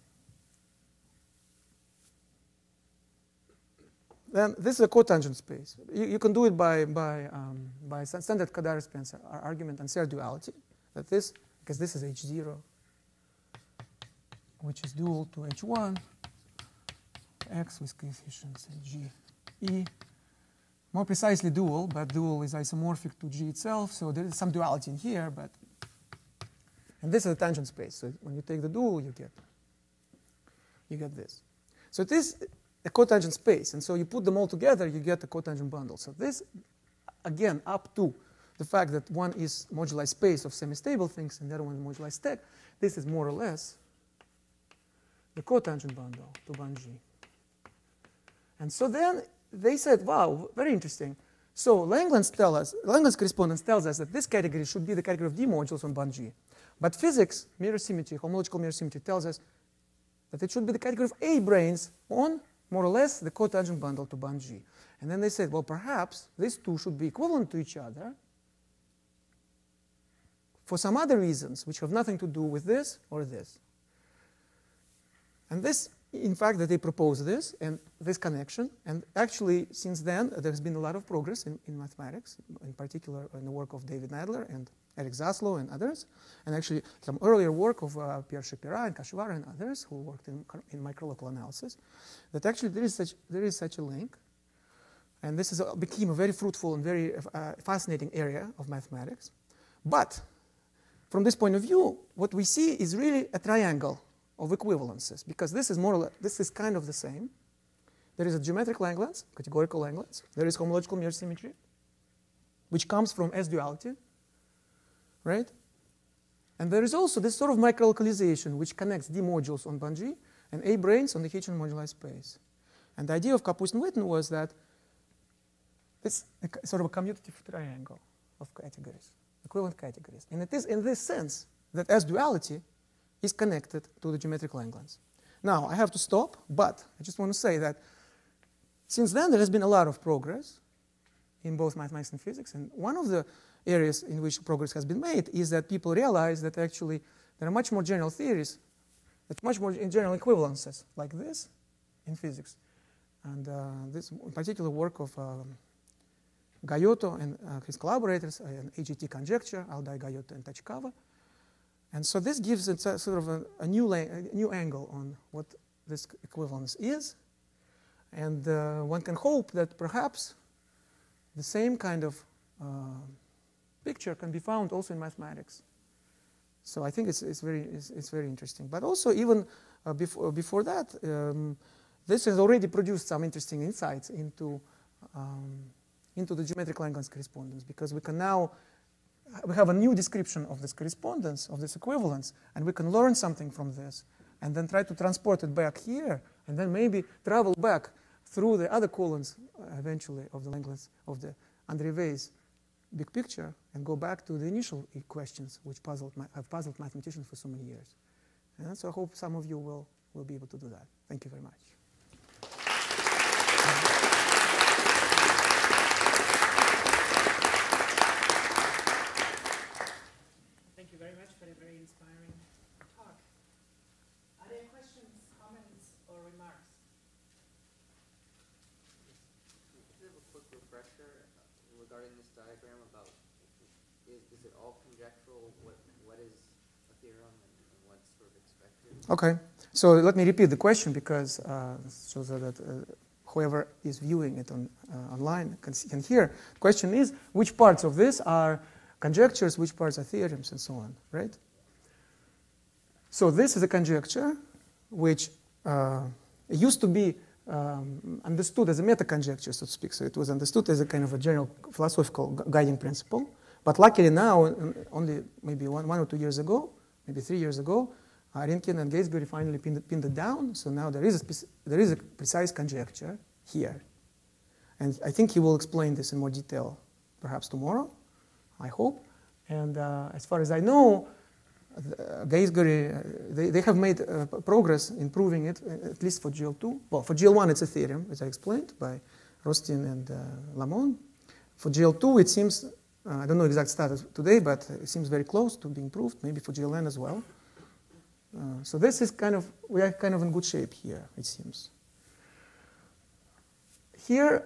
Then this is a cotangent space. You can do it by standard Kadar-Spencer argument and Serre duality. That this, because this is H0, which is dual to H1, X with coefficients G, E. More precisely dual, but dual is isomorphic to G itself, so there is some duality in here, and this is a tangent space. So when you take the dual, you get this. So it is a cotangent space, and so you put them all together, you get a cotangent bundle. So this, again, up to the fact that one is moduli space of semi-stable things and the other one is moduli stack, this is more or less the cotangent bundle to Bun-G. And so then they said, wow, very interesting. So Langland's correspondence tells us that this category should be the category of D modules on band G. But physics, mirror symmetry, homological mirror symmetry tells us that it should be the category of A branes on more or less the cotangent bundle to band G. And then they said, well, perhaps these two should be equivalent to each other for some other reasons which have nothing to do with this or this. And this, in fact, that they propose this and this connection. And actually, since then, there has been a lot of progress in mathematics, in particular in the work of David Nadler and Eric Zaslow and others, and actually some earlier work of Pierre Schapira and Kashwara and others who worked in microlocal analysis, that actually there is such a link. And this became a very fruitful and very fascinating area of mathematics. But from this point of view, what we see is really a triangle of equivalences, because this is more or less, this is kind of the same. There is a geometric Langlands, categorical Langlands. There is homological mirror symmetry, which comes from S-duality, right? And there is also this sort of microlocalization which connects D modules on band G and A branes on the Hitchin moduli space. And the idea of Kapustin-Witten was that it's sort of a commutative triangle of categories, equivalent categories. And it is in this sense that S-duality is connected to the geometric Langlands. Now, I have to stop, but I just want to say that since then there has been a lot of progress in both mathematics and physics. And one of the areas in which progress has been made is that people realize that actually there are much more general theories, that much more general equivalences like this in physics. And this particular work of Gayotto and his collaborators, an AGT conjecture, Aldai, Gayotto, and Tachikawa. And so this gives it sort of a new angle on what this equivalence is. And one can hope that perhaps the same kind of picture can be found also in mathematics. So I think it's very interesting. But also even before that, this has already produced some interesting insights into the geometric Langlands correspondence, because we can now have a new description of this correspondence, of this equivalence, and we can learn something from this, and then try to transport it back here, and then maybe travel back through the other columns eventually of the Langlands, of the André Weiss big picture, and go back to the initial questions which have puzzled mathematicians for so many years. And so I hope some of you will be able to do that. Thank you very much. Thank you very much for a very inspiring talk. Are there questions, comments, or remarks? Just a quick refresher regarding this diagram about is it all conjectural? What is a theorem and what's sort of expected? Okay, so let me repeat the question because so that whoever is viewing it online can hear. The question is, which parts of this are conjectures, which parts are theorems, and so on, right? So this is a conjecture which used to be understood as a meta-conjecture, so to speak. So it was understood as a kind of a general philosophical guiding principle. But luckily now, only maybe one or 2 years ago, maybe 3 years ago, Rinkin and Gaisbury finally pinned it down. So now there is a precise conjecture here. And I think he will explain this in more detail perhaps tomorrow, I hope. And as far as I know, Gaisbury, they have made progress in proving it, at least for GL2. Well, for GL1 it's a theorem, as I explained, by Rostin and Lamon. For GL2 it seems, I don't know exact status today, but it seems very close to being proved, maybe for GLN as well. So this is we are kind of in good shape here, it seems. Here,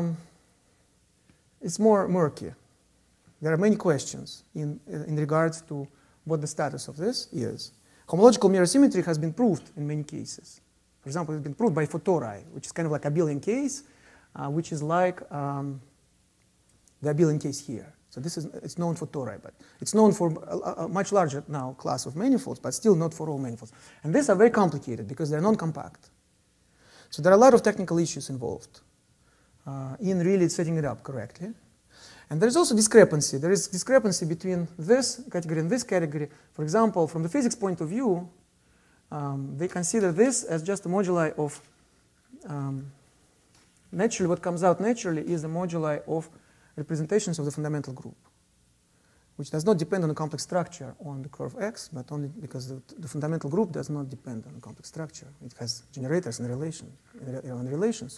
it's more murky. There are many questions in regards to what the status of this is. Homological mirror symmetry has been proved in many cases. For example, it's been proved by Fotori, which is kind of like a abelian case, which is like the abelian case here. So it's known for Tori, but it's known for a much larger now class of manifolds, but still not for all manifolds. And these are very complicated because they're non-compact. So there are a lot of technical issues involved in really setting it up correctly. And there's also discrepancy. There is discrepancy between this category and this category. For example, from the physics point of view, they consider this as just a moduli of naturally, what comes out naturally is the moduli of representations of the fundamental group, which does not depend on the complex structure on the curve X, but only because the fundamental group does not depend on the complex structure. It has generators and relations.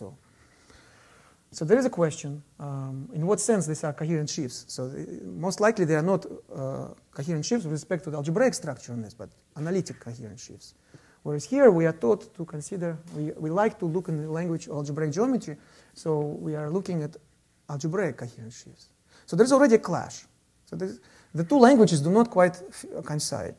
So there is a question, in what sense these are coherent sheaves? So most likely they are not coherent sheaves with respect to the algebraic structure on this, but analytic coherent sheaves. Whereas here we are taught to consider, we like to look in the language of algebraic geometry, so we are looking at algebraic coherent sheaves. So there's already a clash. So the two languages do not quite coincide.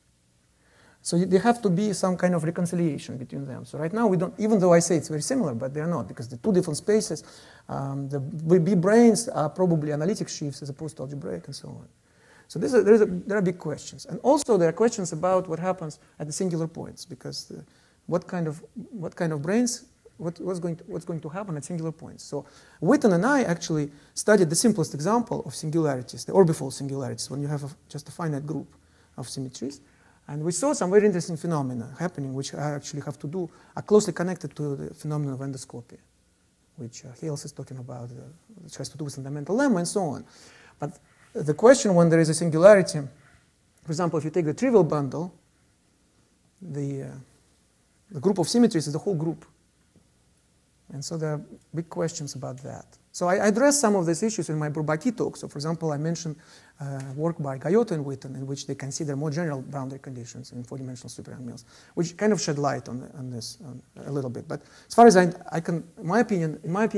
So there have to be some kind of reconciliation between them. So right now we don't, even though I say it's very similar, but they are not, because the two different spaces, the B branes are probably analytic sheaves as opposed to algebraic and so on. So there are big questions. And also there are questions about what happens at the singular points, because what kind of branes, what's going to happen at singular points. So Witten and I actually studied the simplest example of singularities, the orbifold singularities, when you have just a finite group of symmetries. And we saw some very interesting phenomena happening, which are closely connected to the phenomenon of endoscopy, which Hales is talking about, which has to do with fundamental lemma and so on. But the question when there is a singularity, for example, if you take the trivial bundle, the group of symmetries is the whole group. And so there are big questions about that. So I addressed some of these issues in my Bourbaki talk. So for example, I mentioned work by Gayotto and Witten in which they consider more general boundary conditions in four-dimensional super-Young Mills, which kind of shed light on this a little bit. But as far as I can, in my opinion,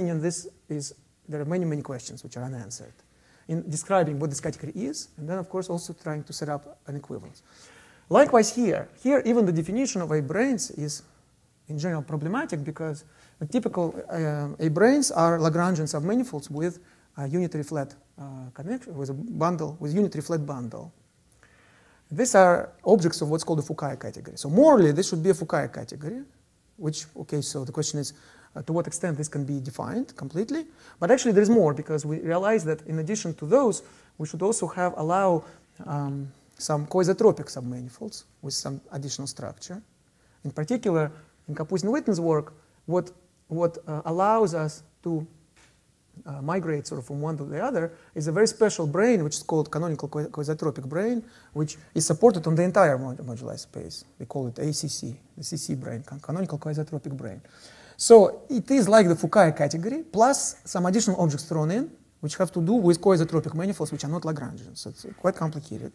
there are many questions which are unanswered in describing what this category is, and then of course also trying to set up an equivalence. Likewise here even the definition of A-branes is in general problematic, because the typical A-branes are Lagrangian submanifolds with a unitary flat connection, with a bundle, with unitary flat bundle. These are objects of what's called the Fukaya category. So morally, this should be a Fukaya category, which, okay, so the question is to what extent this can be defined completely. But actually there is more, because we realize that in addition to those, we should also allow some coisotropic submanifolds with some additional structure. In particular, in Kapustin-Witten's work, what allows us to migrate sort of from one to the other is a very special brane, which is called canonical coisotropic brane, which is supported on the entire moduli space. We call it ACC, the CC brane, canonical coisotropic brane. So it is like the Fukaya category, plus some additional objects thrown in, which have to do with coisotropic manifolds, which are not Lagrangian. So it's quite complicated.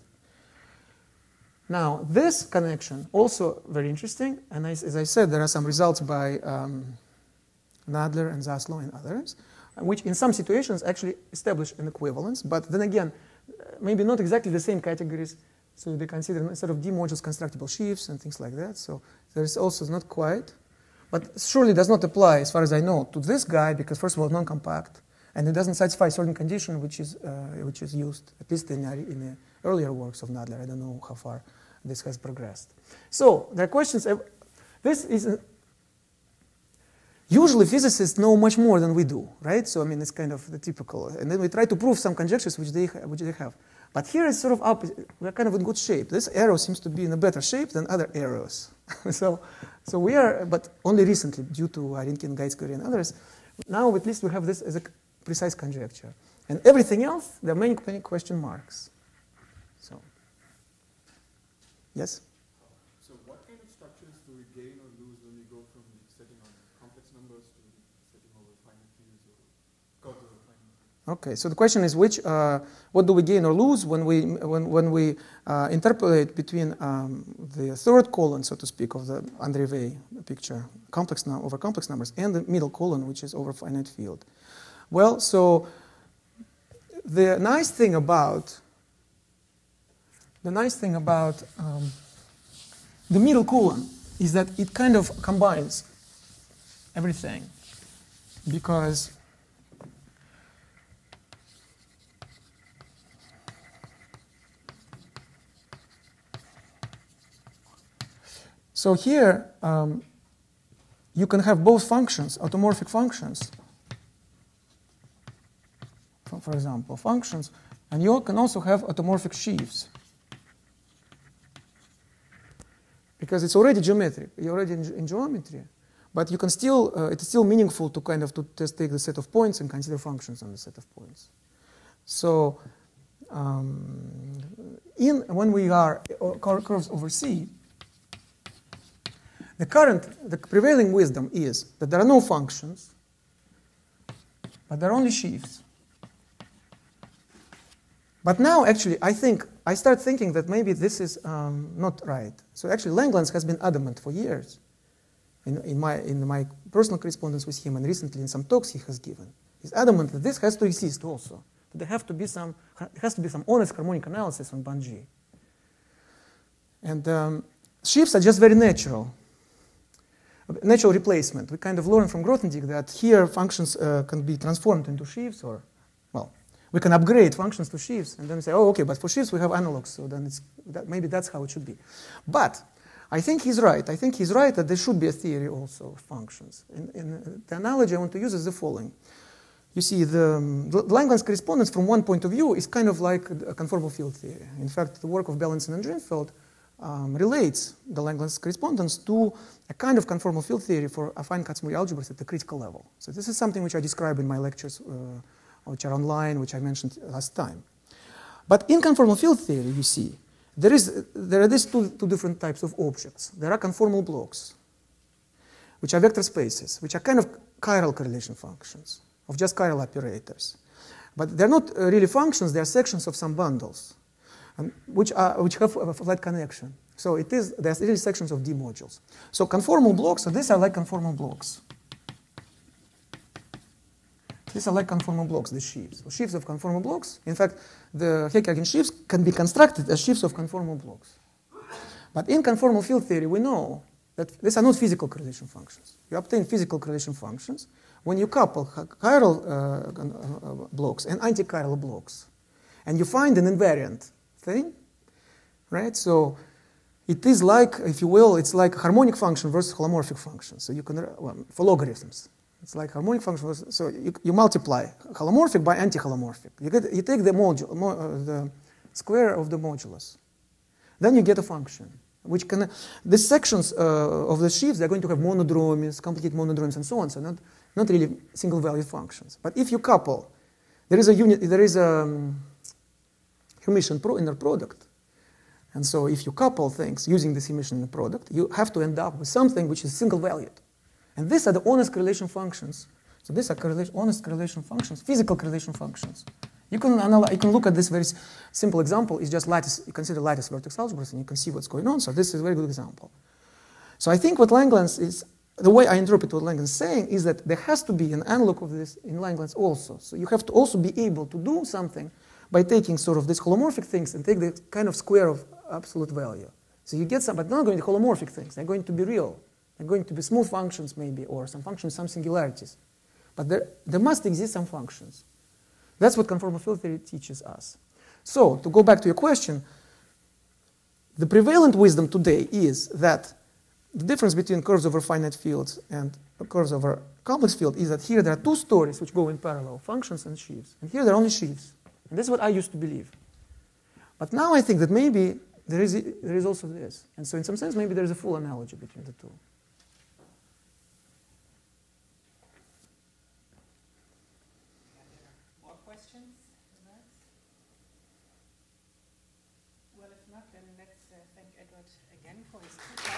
Now, this connection, also very interesting, and as I said, there are some results by Nadler and Zaslow and others, which in some situations actually establish an equivalence, but then again, maybe not exactly the same categories, so they consider sort of D-modules constructible sheaves and things like that, so there's also not quite, but surely does not apply, as far as I know, to this guy, because first of all, non-compact, and it doesn't satisfy a certain condition which is used, at least in the earlier works of Nadler. I don't know how far this has progressed. So there are questions. This is usually physicists know much more than we do, right? So I mean, it's kind of the typical, and then we try to prove some conjectures which they have. But here it's sort of opposite. We're kind of in good shape. This arrow seems to be in a better shape than other arrows. so we are, but only recently, due to Arinkin, Gaitsky, and others. Now at least we have this as a precise conjecture, and everything else there are many question marks. So. Yes? So what kind of structures do we gain or lose when we go from setting on complex numbers to setting over finite fields or causal finite fields? Okay, so the question is what do we gain or lose when we interpolate between the third column, so to speak, of the Andreev picture, over complex numbers, and the middle column, which is over finite field. Well, so the nice thing about the middle column is that it kind of combines everything, because so here you can have both functions, automorphic functions, for example, functions, and you can also have automorphic sheaves. Because it's already geometric, you're already in geometry, but you can still, it's still meaningful to kind of just take the set of points and consider functions on the set of points. So when we are curves over C, the prevailing wisdom is that there are no functions, but there are only sheaves. But now, actually, I start thinking that maybe this is not right. So actually, Langlands has been adamant for years in my personal correspondence with him, and recently in some talks he has given. He's adamant that this has to exist also. That there has to be some honest harmonic analysis on band G. And sheaves are just very natural replacement. We kind of learn from Grothendieck that here functions can be transformed into sheaves, or, well, we can upgrade functions to sheaves, and then we say, oh, okay, but for sheaves we have analogs, so then maybe that's how it should be. But I think he's right. I think he's right that there should be a theory also of functions. And the analogy I want to use is the following. You see, the Langlands correspondence from one point of view is kind of like a conformal field theory. In fact, the work of Bellinson and Drinfeld relates the Langlands correspondence to a kind of conformal field theory for affine Katsumori algebras at the critical level. So this is something which I describe in my lectures, which are online, which I mentioned last time. But in conformal field theory, you see, there are these two different types of objects. There are conformal blocks, which are vector spaces, which are kind of chiral correlation functions, of just chiral operators. But they're not really functions, they are sections of some bundles, which have a flat connection. So there's really sections of D modules. So conformal blocks, so these are like conformal blocks. These are like conformal blocks, the sheaves. So sheaves of conformal blocks. In fact, the Hecke eigensheaves can be constructed as sheaves of conformal blocks. But in conformal field theory, we know that these are not physical correlation functions. You obtain physical correlation functions when you couple chiral blocks and anti-chiral blocks. And you find an invariant thing, right? So it is like, if you will, it's like harmonic function versus holomorphic function. So you can, for logarithms. It's like harmonic function. So you multiply holomorphic by anti-holomorphic. You take the square of the modulus. Then you get a function, which can, these sections of the sheaves, they're going to have monodromies, complete monodromies, and so on. So not really single-valued functions. But if you couple, there is a Hermitian inner product. And so if you couple things using this Hermitian inner product, you have to end up with something which is single-valued. And these are the honest correlation functions. So these are honest correlation functions, physical correlation functions. You can look at this very simple example. It's just lattice. You consider lattice vertex algebras, and you can see what's going on. So this is a very good example. So I think what Langlands is, the way I interpret what Langlands is saying is that there has to be an analog of this in Langlands also. So you have to also be able to do something by taking sort of these holomorphic things and take the kind of square of absolute value. So you get some, but not going to be holomorphic things. They're going to be real. They're going to be smooth functions maybe, or some functions, some singularities. But there must exist some functions. That's what conformal field theory teaches us. So to go back to your question, the prevalent wisdom today is that the difference between curves over finite fields and curves over complex field is that here there are two stories which go in parallel, functions and sheaves. And here there are only sheaves. And this is what I used to believe. But now I think that maybe there is also this. And so in some sense, maybe there is a full analogy between the two. More questions? Well, if not, then let's thank Edward again for his talk.